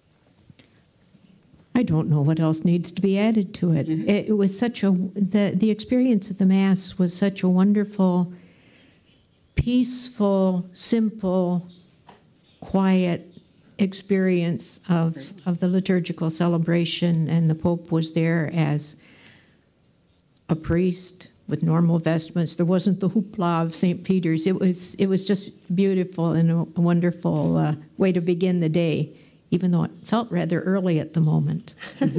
I don't know what else needs to be added to it. It was such the experience of the Mass was such a wonderful, peaceful, simple, quiet experience of the liturgical celebration, and the Pope was there as a priest with normal vestments. There wasn't the hoopla of St. Peter's. It was just beautiful and a wonderful way to begin the day, even though it felt rather early at the moment.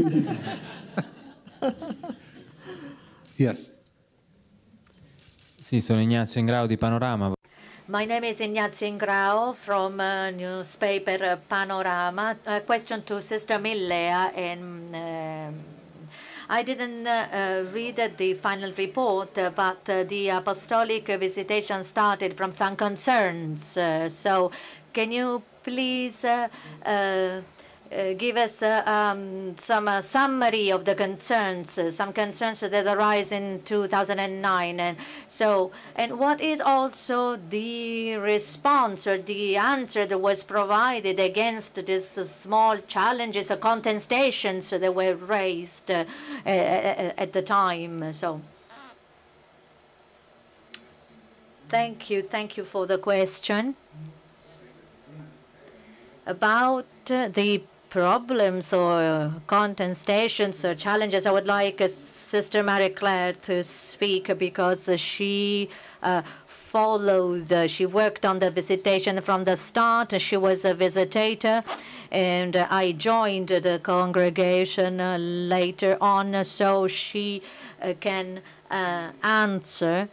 Yes. Sì, sono Ignazio Ingrao di Panorama. My name is Ignazio Ingrao from newspaper Panorama. A question to Sister Millea. And I didn't read the final report, but the apostolic visitation started from some concerns. So can you please give us some summary of the concerns, some concerns that arise in 2009, and what is also the response or the answer that was provided against these small challenges or contestations that were raised at the time. So thank you for the question. About the problems or contestations or challenges, I would like Sister Marie Claire to speak, because she she worked on the visitation from the start. She was a visitator, and I joined the congregation later on, so she can answer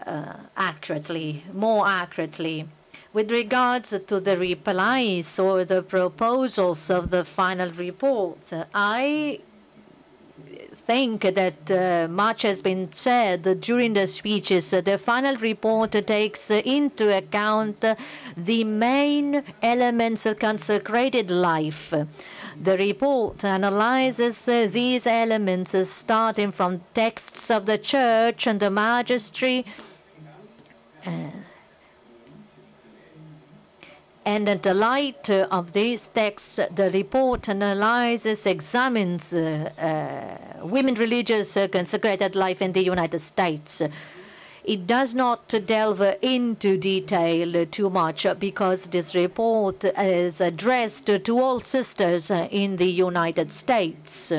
more accurately. With regards to the replies or the proposals of the final report, I think that much has been said during the speeches. The final report takes into account the main elements of consecrated life. The report analyzes these elements starting from texts of the Church and the Magistracy, and in the light of these texts, the report examines women religious consecrated life in the United States. It does not delve into detail too much, because this report is addressed to all sisters in the United States,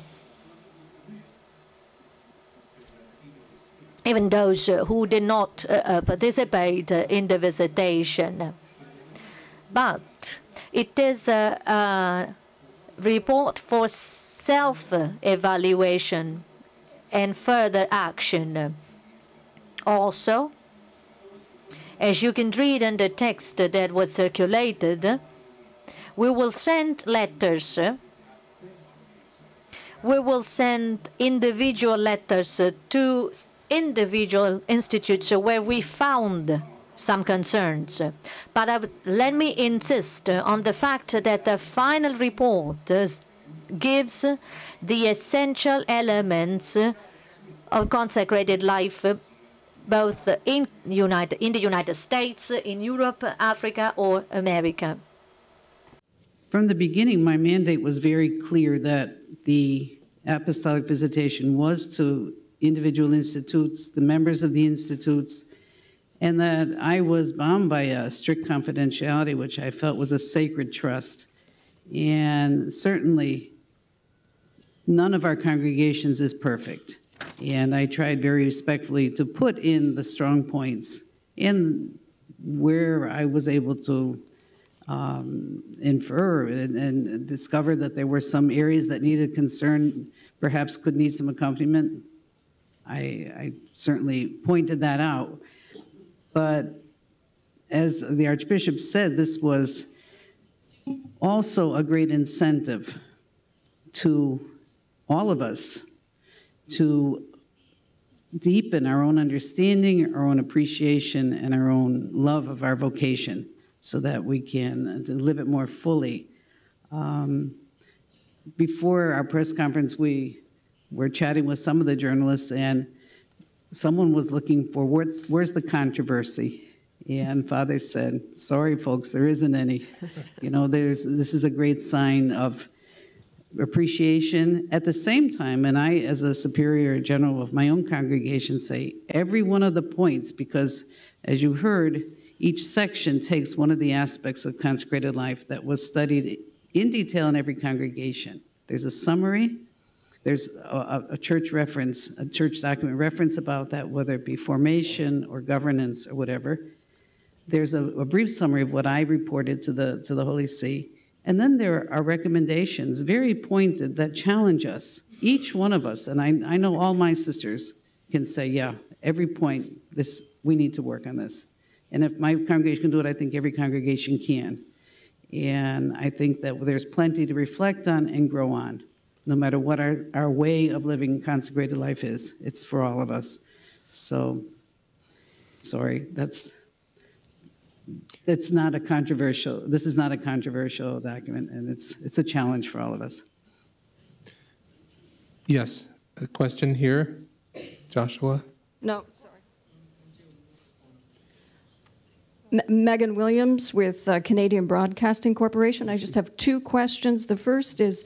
even those who did not participate in the visitation. But it is a report for self-evaluation and further action. Also, as you can read in the text that was circulated, we will send letters. We will send individual letters to individual institutes where we found some concerns. But let me insist on the fact that the final report gives the essential elements of consecrated life, both in the United States, in Europe, Africa, or America. From the beginning, my mandate was very clear that the apostolic visitation was to individual institutes, the members of the institutes, and that I was bound by a strict confidentiality, which I felt was a sacred trust. And certainly, none of our congregations is perfect. And I tried very respectfully to put in the strong points in where I was able to infer and discover that there were some areas that needed concern, perhaps could need some accompaniment. I certainly pointed that out. But as the Archbishop said, this was also a great incentive to all of us to deepen our own understanding, our own appreciation, and our own love of our vocation so that we can live it more fully. Before our press conference, we were chatting with some of the journalists, and someone was looking for where's the controversy? And Father said, sorry, folks, there isn't any. You know, this is a great sign of appreciation. At the same time, and I, as a superior general of my own congregation, say every one of the points, because as you heard, each section takes one of the aspects of consecrated life that was studied in detail in every congregation. There's a summary, There's a church reference, a church document reference about that, whether it be formation or governance or whatever. There's a brief summary of what I reported to the Holy See. And then there are recommendations, very pointed, that challenge us, each one of us. And I know all my sisters can say, yeah, every point, we need to work on this. And if my congregation can do it, I think every congregation can. And I think that there's plenty to reflect on and grow on, no matter what our way of living consecrated life is. It's for all of us. So, sorry, that's not a controversial, this is not a controversial document, and it's a challenge for all of us. Yes, a question here. Joshua? No, sorry. Megan Williams with Canadian Broadcasting Corporation. I just have two questions. The first is,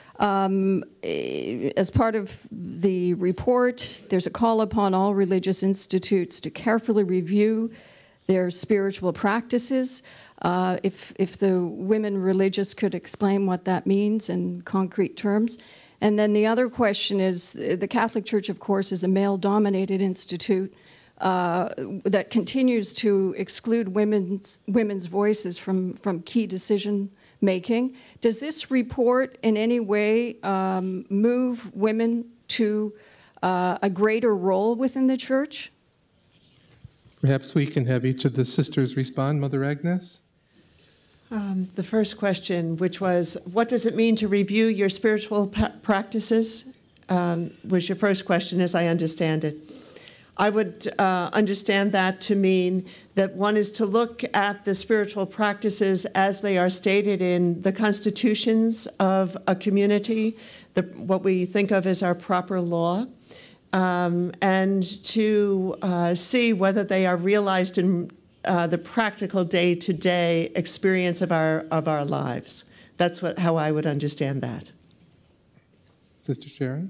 as part of the report, there's a call upon all religious institutes to carefully review their spiritual practices. If the women religious could explain what that means in concrete terms. And then the other question is, the Catholic Church, of course, is a male-dominated institute that continues to exclude women's voices from key decision making. Does this report in any way move women to a greater role within the church? Perhaps we can have each of the sisters respond. Mother Agnes? The first question, which was, what does it mean to review your spiritual practices, was your first question, as I understand it. I would understand that to mean that one is to look at the spiritual practices as they are stated in the constitutions of a community, what we think of as our proper law, and to see whether they are realized in the practical day-to-day experience of our lives. That's how I would understand that. Sister Sharon?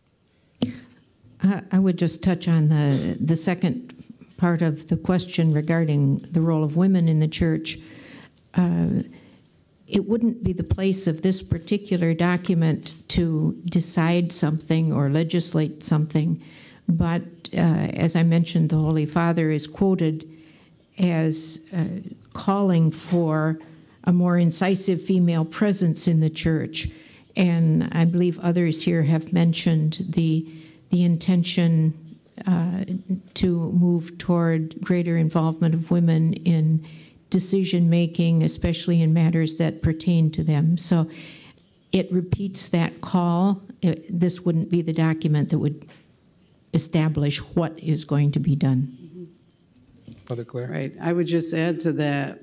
I would just touch on the second part of the question regarding the role of women in the church. It wouldn't be the place of this particular document to decide something or legislate something, but as I mentioned, the Holy Father is quoted as calling for a more incisive female presence in the church. And I believe others here have mentioned the intention to move toward greater involvement of women in decision-making, especially in matters that pertain to them. So it repeats that call. This wouldn't be the document that would establish what is going to be done. Mother Claire? Right. I would just add to that,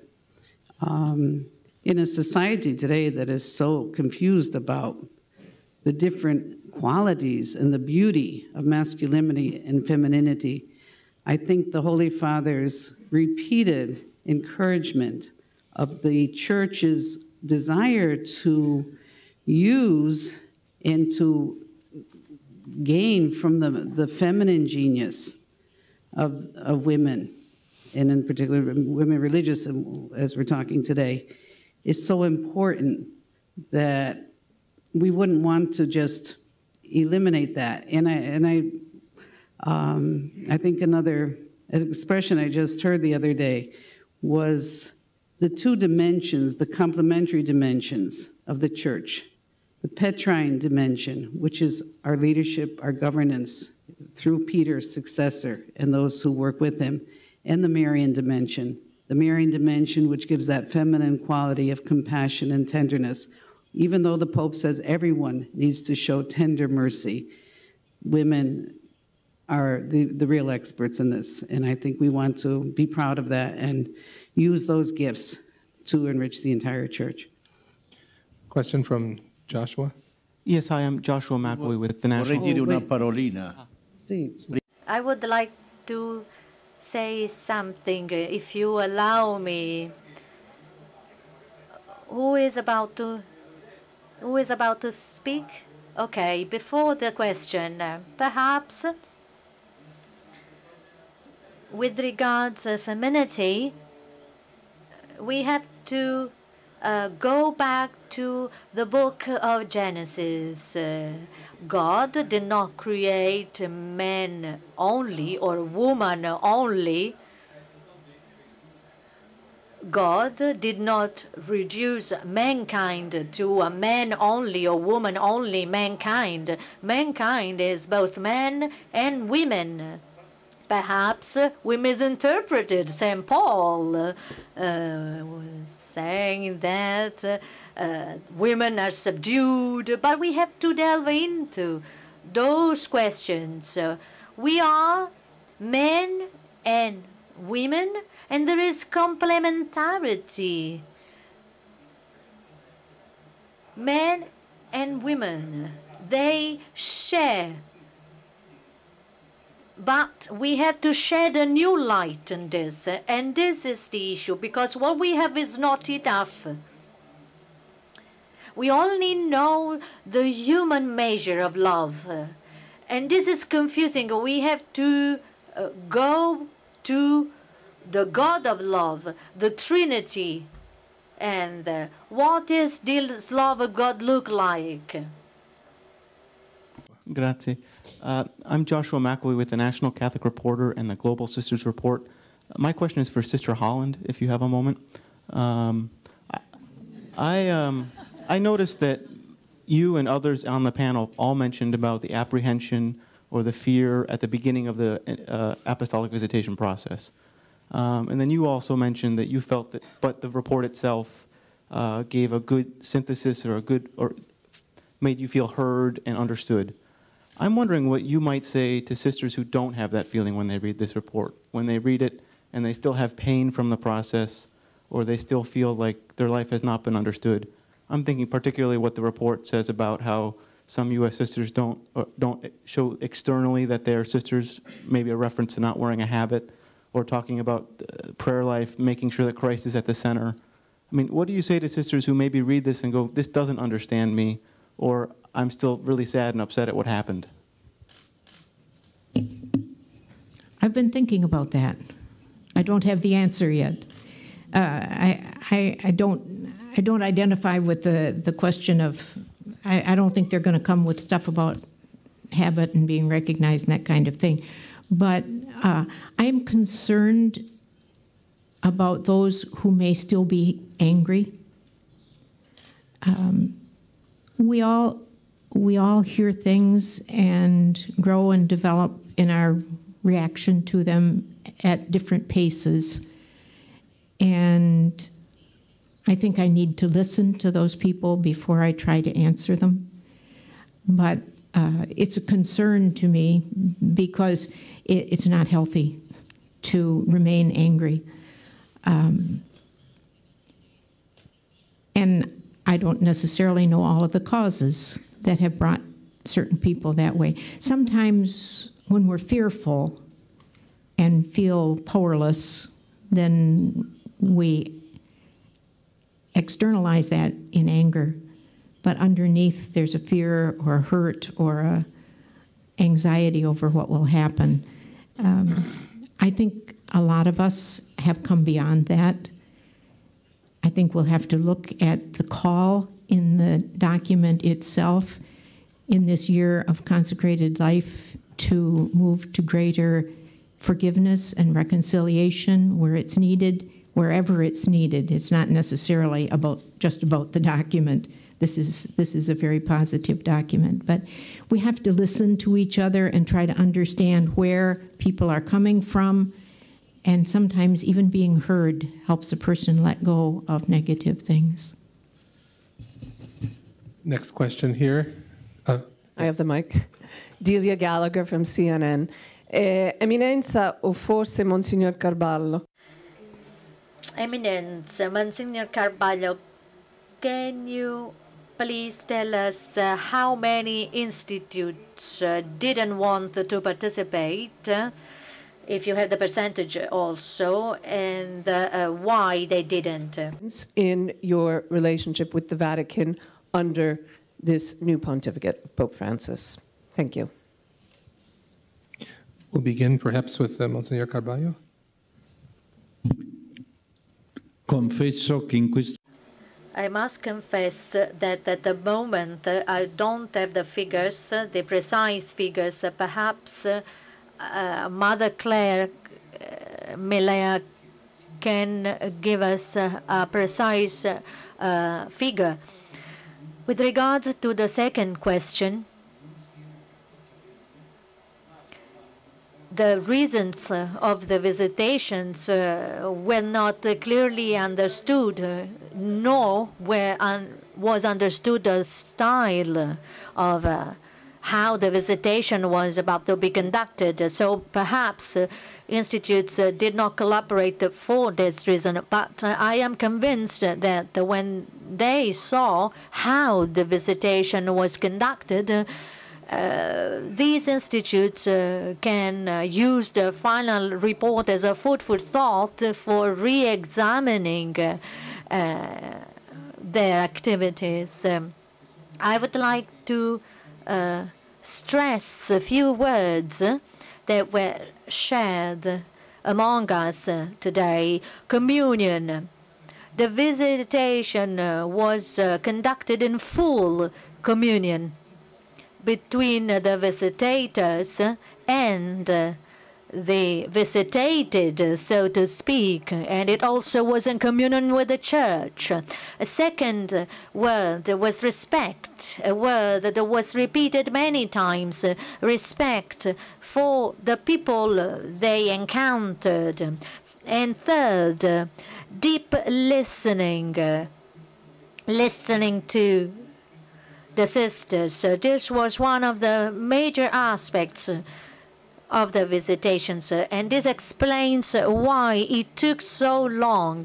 in a society today that is so confused about the different qualities and the beauty of masculinity and femininity, I think the Holy Father's repeated encouragement of the Church's desire to use and to gain from the feminine genius of women, and in particular women religious, as we're talking today, is so important that we wouldn't want to just eliminate that. And I think another expression I just heard the other day was the two dimensions, the complementary dimensions of the church. The Petrine dimension, which is our leadership, our governance through Peter's successor and those who work with him, and the Marian dimension. The Marian dimension, which gives that feminine quality of compassion and tenderness. Even though the Pope says everyone needs to show tender mercy, women are the real experts in this. And I think we want to be proud of that and use those gifts to enrich the entire church. Question from Joshua? Yes, I am Joshua McAvoy with the National... Vorrei dire una parolina. I would like to say something, if you allow me. Who is about to speak? Okay, before the question, perhaps with regards to femininity, we have to go back to the book of Genesis. God did not create man only or woman only. God did not reduce mankind to a man only or woman only mankind. Mankind is both men and women. Perhaps we misinterpreted St. Paul saying that women are subdued, but we have to delve into those questions. We are men and women, and there is complementarity. Men and women, they share. But we have to shed a new light on this, and this is the issue, because what we have is not enough. We only know the human measure of love, and this is confusing. We have to go to the God of love, the Trinity, and what is this love of God look like? Grazie. I'm Joshua McElwee with the National Catholic Reporter and the Global Sisters Report. My question is for Sister Holland, if you have a moment. I noticed that you and others on the panel all mentioned about the apprehension or the fear at the beginning of the apostolic visitation process. And then you also mentioned that you felt that, but the report itself gave a good synthesis or made you feel heard and understood. I'm wondering what you might say to sisters who don't have that feeling when they read this report, when they read it and they still have pain from the process, or they still feel like their life has not been understood. I'm thinking particularly what the report says about how some U.S. sisters don't show externally that they're sisters, maybe a reference to not wearing a habit, or talking about prayer life, making sure that Christ is at the center. I mean, what do you say to sisters who maybe read this and go, this doesn't understand me, or I'm still really sad and upset at what happened? I've been thinking about that. I don't have the answer yet. I don't identify with the question of, I don't think they're going to come with stuff about habit and being recognized and that kind of thing. But I am concerned about those who may still be angry. We all hear things and grow and develop in our reaction to them at different paces. And I think I need to listen to those people before I try to answer them. But it's a concern to me because it's not healthy to remain angry. And I don't necessarily know all of the causes that have brought certain people that way. Sometimes when we're fearful and feel powerless, then we externalize that in anger. But underneath there's a fear or a hurt or a anxiety over what will happen. I think a lot of us have come beyond that. I think we'll have to look at the call in the document itself in this year of consecrated life to move to greater forgiveness and reconciliation where it's needed, wherever it's needed. It's not necessarily just about the document. This is a very positive document. But we have to listen to each other and try to understand where people are coming from. And sometimes even being heard helps a person let go of negative things. Next question here. I have the mic. Delia Gallagher from CNN. Eminenza o forse Monsignor Carballo? Eminence, Monsignor Carballo, can you please tell us how many institutes didn't want to participate? If you have the percentage also, and why they didn't. In your relationship with the Vatican under this new pontificate of Pope Francis. Thank you. We'll begin perhaps with Monsignor Carballo. Confesso che in questo I must confess that at the moment I don't have the figures, the precise figures. Perhaps Mother Claire Milea can give us a precise figure. With regards to the second question, the reasons of the visitations were not clearly understood, nor was understood the style of how the visitation was about to be conducted. So perhaps institutes did not collaborate for this reason. But I am convinced that when they saw how the visitation was conducted, these institutes can use the final report as a food for thought for re-examining their activities. I would like to stress a few words that were shared among us today. Communion. The visitation was conducted in full communion between the visitators and the visitated, so to speak, and it also was in communion with the church. A second word was respect, a word that was repeated many times, respect for the people they encountered. And third, deep listening, listening to the sisters. So this was one of the major aspects of the visitations, and this explains why it took so long.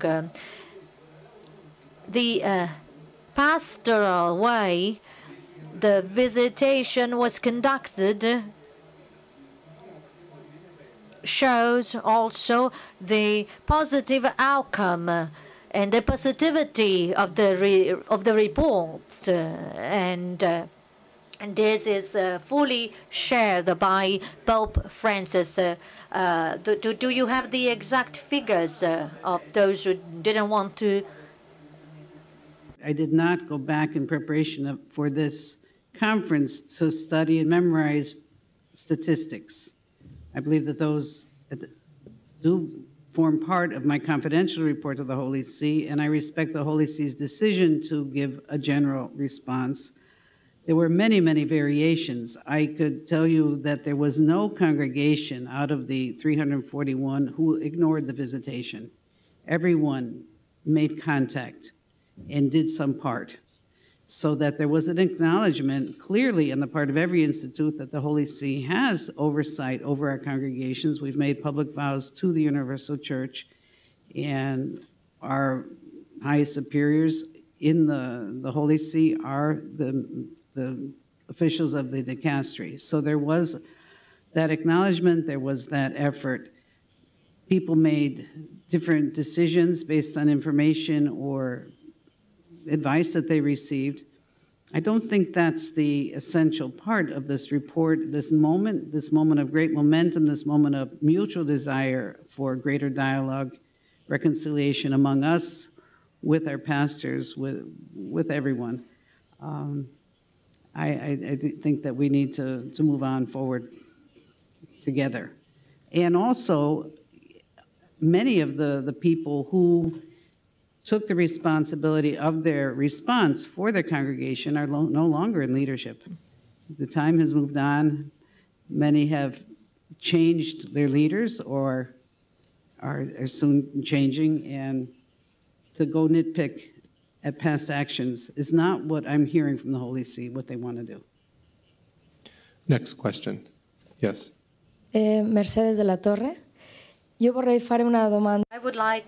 The pastoral way the visitation was conducted shows also the positive outcome and the positivity of the report, and this is fully shared by Pope Francis. Do you have the exact figures of those who didn't want to? I did not go back in preparation for this conference to study and memorize statistics. I believe that those do form part of my confidential report to the Holy See, and I respect the Holy See's decision to give a general response. There were many, many variations. I could tell you that there was no congregation out of the 341 who ignored the visitation. Everyone made contact and did some part, so that there was an acknowledgement clearly on the part of every institute that the Holy See has oversight over our congregations. We've made public vows to the Universal Church, and our highest superiors in the Holy See are the officials of the dicastery. So there was that acknowledgement, there was that effort. People made different decisions based on information or advice that they received. I don't think that's the essential part of this report, this moment of great momentum, this moment of mutual desire for greater dialogue, reconciliation among us, with our pastors, with everyone. I think that we need to move on forward together. And also, many of the people who took the responsibility of their response for their congregation are no longer in leadership. The time has moved on. Many have changed their leaders or are soon changing, and to go nitpick at past actions is not what I'm hearing from the Holy See, what they want to do. Next question. Yes. Mercedes de la Torre. Io vorrei fare una domanda. I would like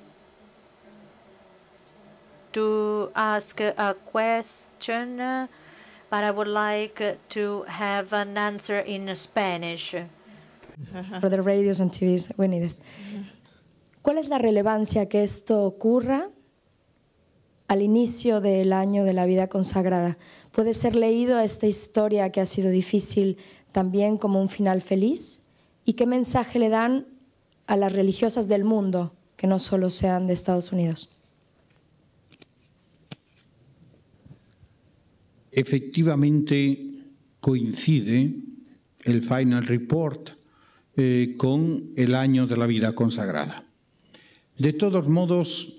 to ask a question, but I would like to have an answer in Spanish. For the radios and TVs, we need it. ¿Cuál es la relevancia que esto ocurra al inicio del año de la vida consagrada? ¿Puede ser leído esta historia que ha sido difícil también como un final feliz? ¿Y qué mensaje le dan a las religiosas del mundo, que no solo sean de Estados Unidos? efectivamente coincide el Final Report con el año de la vida consagrada. De todos modos,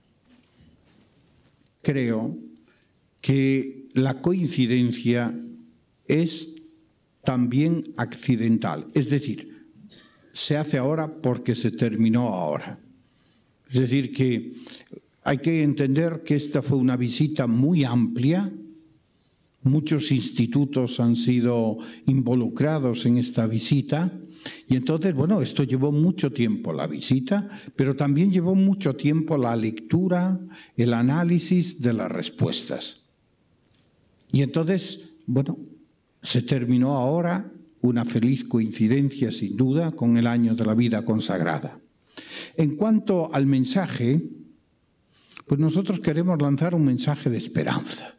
creo que la coincidencia es también accidental, es decir, se hace ahora porque se terminó ahora. Es decir, que hay que entender que esta fue una visita muy amplia. Muchos institutos han sido involucrados en esta visita y entonces, bueno, esto llevó mucho tiempo la visita, pero también llevó mucho tiempo la lectura, el análisis de las respuestas. Y entonces, bueno, se terminó ahora una feliz coincidencia, sin duda, con el año de la vida consagrada. En cuanto al mensaje, pues nosotros queremos lanzar un mensaje de esperanza.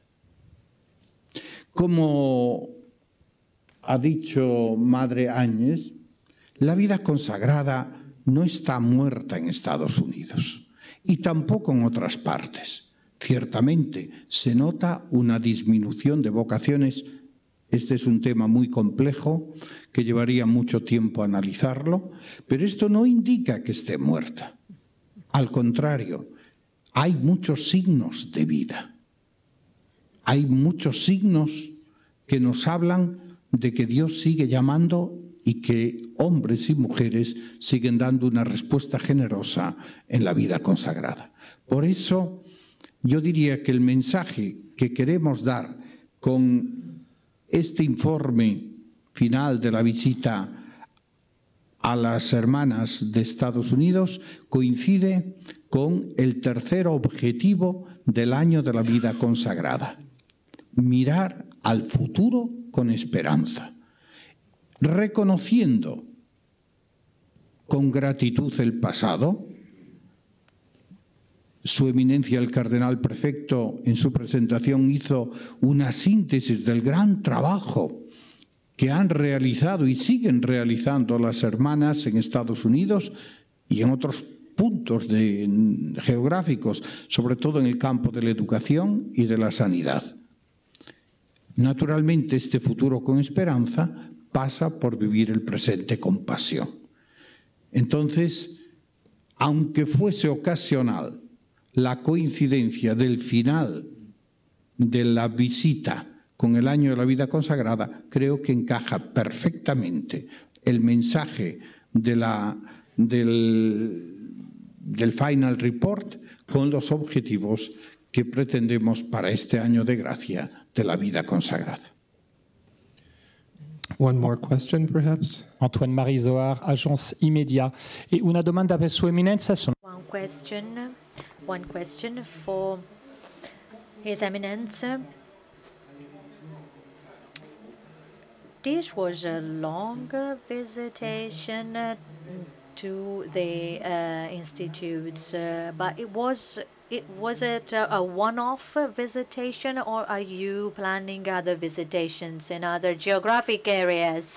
Como ha dicho Madre Áñez, la vida consagrada no está muerta en Estados Unidos y tampoco en otras partes. Ciertamente se nota una disminución de vocaciones. Este es un tema muy complejo que llevaría mucho tiempo analizarlo, pero esto no indica que esté muerta. Al contrario, hay muchos signos de vida. Hay muchos signos que nos hablan de que Dios sigue llamando y que hombres y mujeres siguen dando una respuesta generosa en la vida consagrada. Por eso, yo diría que el mensaje que queremos dar con este informe final de la visita a las hermanas de Estados Unidos coincide con el tercer objetivo del año de la vida consagrada: mirar al futuro con esperanza, reconociendo con gratitud el pasado. Su Eminencia el Cardenal Prefecto en su presentación hizo una síntesis del gran trabajo que han realizado y siguen realizando las hermanas en Estados Unidos y en otros puntos geográficos, sobre todo en el campo de la educación y de la sanidad. Naturalmente, este futuro con esperanza pasa por vivir el presente con pasión. Entonces, aunque fuese ocasional la coincidencia del final de la visita con el año de la vida consagrada, creo que encaja perfectamente el mensaje del Final Report con los objetivos que pretendemos para este año de gracia de la vida consagrada. One more question, perhaps. Antoine-Marie Zohar, Agence Immedia. E una domanda per Sua Eminenza. One question for His Eminence. This was a long visitation to the institutes, but was it a one-off visitation, or are you planning other visitations in other geographic areas?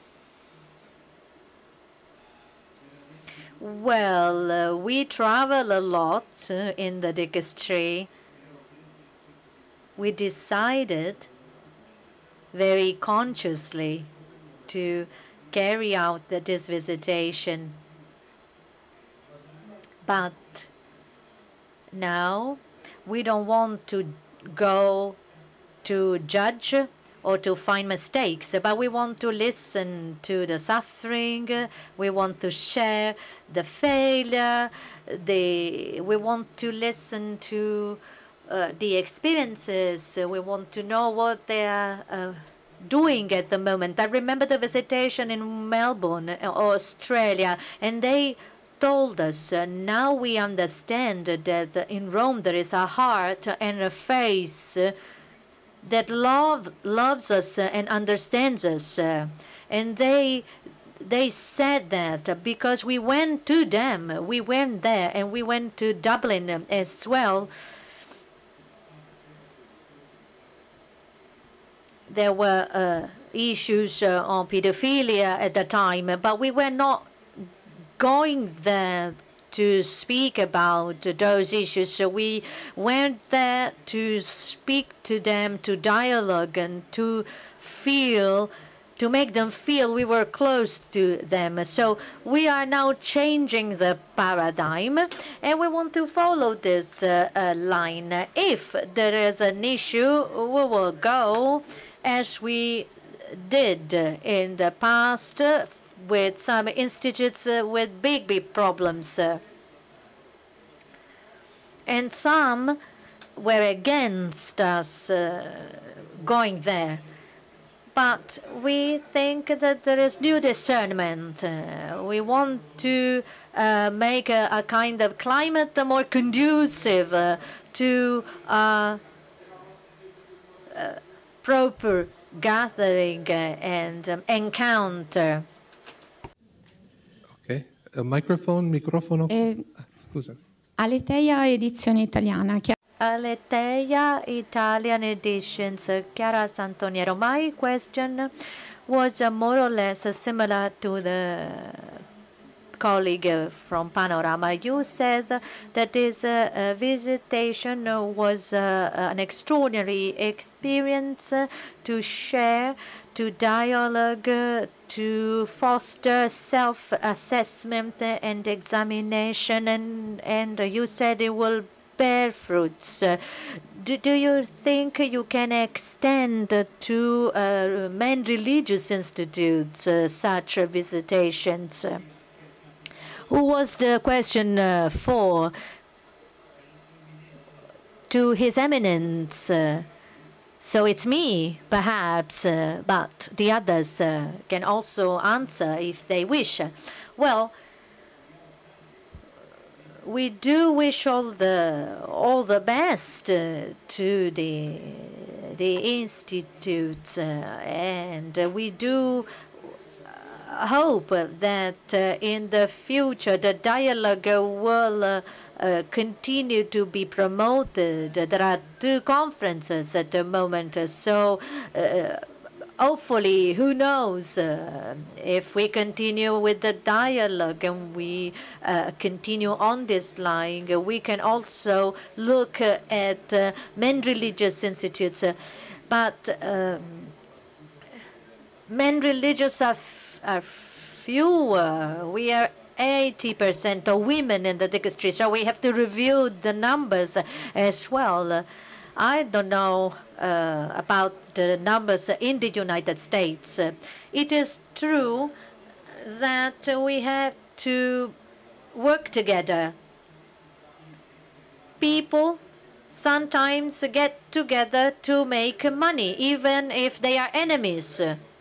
Well, we travel a lot in the dicastery. We decided very consciously to carry out this visitation. But now we don't want to go to judge or to find mistakes, but we want to listen to the suffering, we want to share the failure, we want to listen to the experiences, we want to know what they are doing at the moment. I remember the visitation in Melbourne, Australia, and they told us, now we understand that in Rome there is a heart and a face that loves us and understands us. And they said that because we went to them, we went there, and we went to Dublin as well. There were issues on pedophilia at the time, but we were not going there to speak about those issues. So we went there to speak to them, to dialogue, and to make them feel we were close to them. So we are now changing the paradigm, and we want to follow this line. If there is an issue, we will go as we did in the past with some institutes with big problems. And some were against us going there. But we think that there is new discernment. We want to make a kind of climate more conducive to proper gathering and encounter. Okay, microfono. Scusa. Aletheia edizione italiana. Aletheia Italian editions. Chiara Santoniero. My question was more or less similar to the colleague from Panorama. You said that this visitation was an extraordinary experience to share, to dialogue, to foster self-assessment and examination, and you said it will bear fruits. Do you think you can extend to men religious institutes such visitations? Who was the question for? To His Eminence. So it's me, perhaps, but the others can also answer if they wish. Well, we do wish all the best to the institutes, and we do hope that in the future the dialogue will continue to be promoted. There are 2 conferences at the moment, so hopefully, who knows, if we continue with the dialogue and we continue on this line, we can also look at men religious institutes. But men religious are fewer. We are 80% of women in the district, so we have to review the numbers as well. I don't know about the numbers in the United States. It is true that we have to work together. People sometimes get together to make money, even if they are enemies.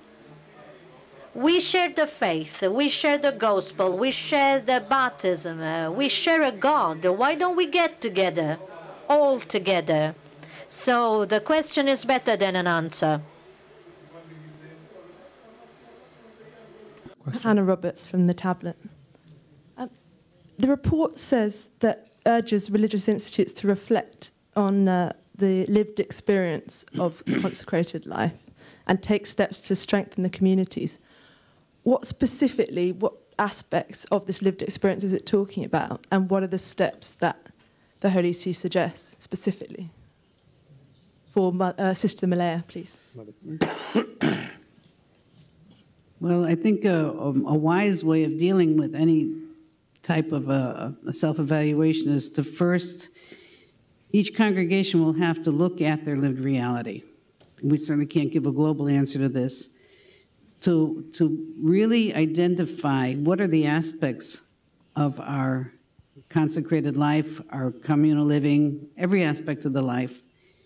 We share the faith, we share the gospel, we share the baptism, we share a God. Why don't we get together, all together? So the question is better than an answer. Hannah Roberts from The Tablet. The report says that urges religious institutes to reflect on the lived experience of consecrated life and take steps to strengthen the communities. What aspects of this lived experience is it talking about, and what are the steps that the Holy See suggests specifically? For Sister Malaya, please. Well, I think a wise way of dealing with any type of a self-evaluation is to first, each congregation will have to look at their lived reality. We certainly can't give a global answer to this. To really identify what are the aspects of our consecrated life, our communal living, every aspect of the life.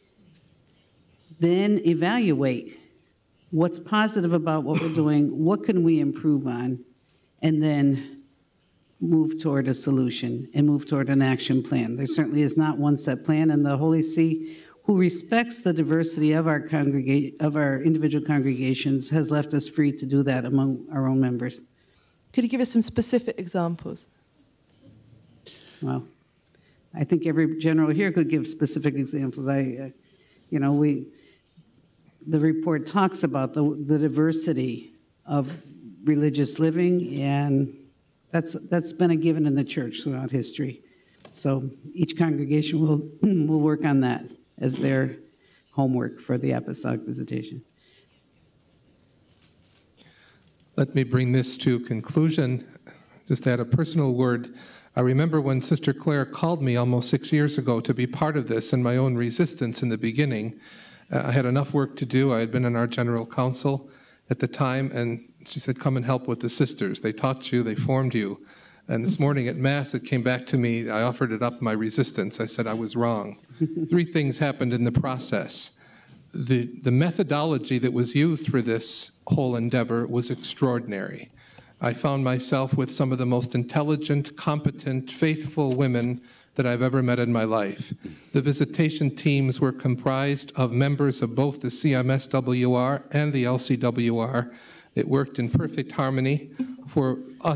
Then evaluate what's positive about what we're doing, what can we improve on, and then move toward a solution and move toward an action plan. There certainly is not one set plan, and the Holy See, who respects the diversity of our individual congregations, has left us free to do that among our own members. Could you give us some specific examples? Well, I think every general here could give specific examples. The report talks about the diversity of religious living and That's been a given in the church throughout history. So each congregation will work on that as their homework for the apostolic visitation. Let me bring this to conclusion. Just to add a personal word. I remember when Sister Claire called me almost 6 years ago to be part of this, and my own resistance in the beginning. I had enough work to do. I had been in our general council at the time, and she said, come and help with the sisters. They taught you, they formed you. And this morning at Mass, it came back to me. I offered it up, my resistance. I said I was wrong. 3 things happened in the process. The methodology that was used for this whole endeavor was extraordinary. I found myself with some of the most intelligent, competent, faithful women that I've ever met in my life. The visitation teams were comprised of members of both the CMSWR and the LCWR. It worked in perfect harmony. For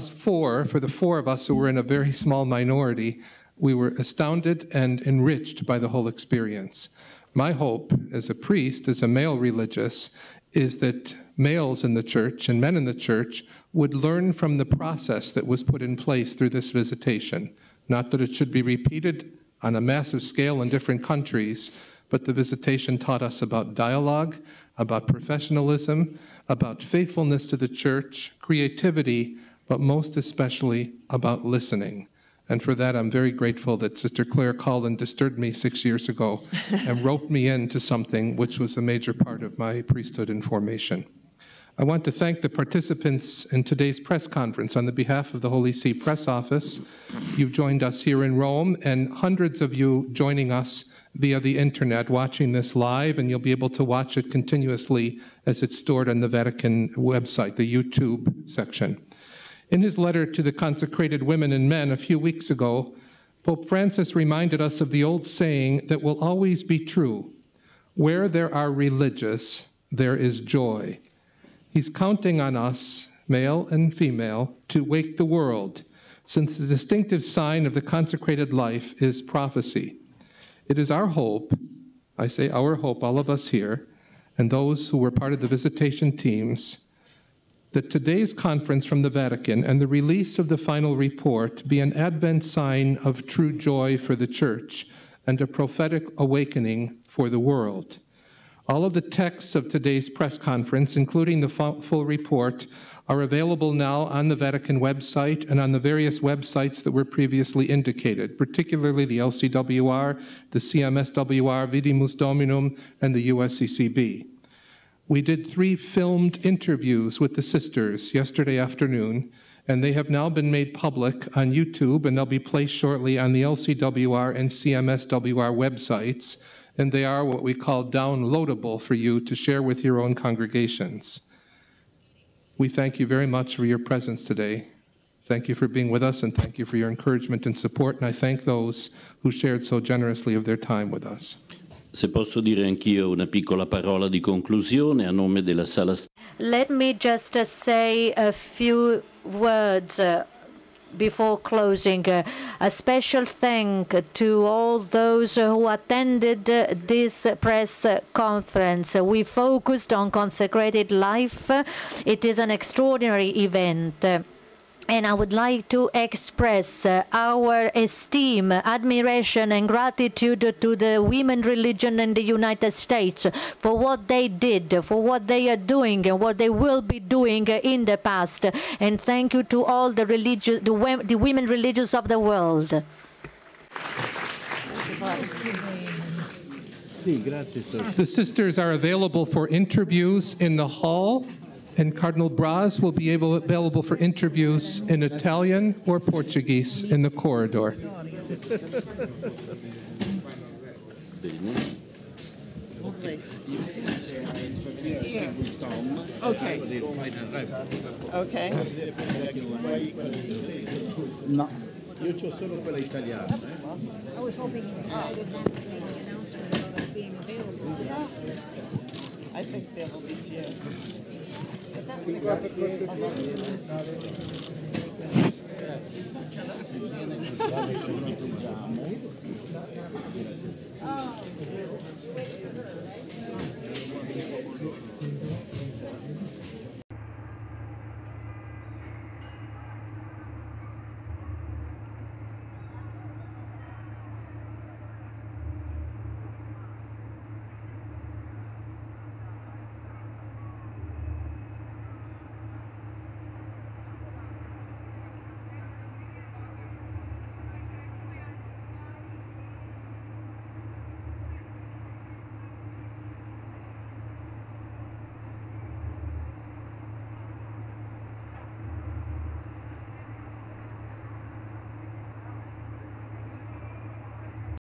the 4 of us who were in a very small minority, we were astounded and enriched by the whole experience. My hope as a priest, as a male religious, is that males in the church and men in the church would learn from the process that was put in place through this visitation. Not that it should be repeated on a massive scale in different countries, but the visitation taught us about dialogue, about professionalism, about faithfulness to the church, creativity, but most especially about listening. And for that, I'm very grateful that Sister Claire called and disturbed me 6 years ago and roped me into something which was a major part of my priesthood and formation. I want to thank the participants in today's press conference on the behalf of the Holy See Press Office. You've joined us here in Rome, and hundreds of you joining us via the internet, watching this live, and you'll be able to watch it continuously as it's stored on the Vatican website, the YouTube section. In his letter to the consecrated women and men a few weeks ago, Pope Francis reminded us of the old saying that will always be true: where there are religious, there is joy. He's counting on us, male and female, to wake the world, since the distinctive sign of the consecrated life is prophecy. It is our hope, I say our hope, all of us here, and those who were part of the visitation teams, that today's conference from the Vatican and the release of the final report be an Advent sign of true joy for the Church and a prophetic awakening for the world. All of the texts of today's press conference, including the full report, are available now on the Vatican website and on the various websites that were previously indicated, particularly the LCWR, the CMSWR, Vidimus Dominum, and the USCCB. We did 3 filmed interviews with the sisters yesterday afternoon, and they have now been made public on YouTube, and they'll be placed shortly on the LCWR and CMSWR websites, and they are what we call downloadable for you to share with your own congregations. We thank you very much for your presence today. Thank you for being with us, and thank you for your encouragement and support, and I thank those who shared so generously of their time with us. Se posso dire anch'io una piccola parola di conclusione a nome della Sala. Let me just say a few words before closing. A special thank to all those who attended this press conference. We focused on consecrated life. It is an extraordinary event. And I would like to express our esteem, admiration, and gratitude to the women religion in the United States for what they did, for what they are doing, and what they will be doing in the past. And thank you to all the women religious of the world. The sisters are available for interviews in the hall, and Cardinal Braz will be available for interviews in Italian or Portuguese in the corridor. Okay. Okay. No. Io c'ho solo quella italiana. I was hoping you had the announcement about being available. I think there will be few. Oh.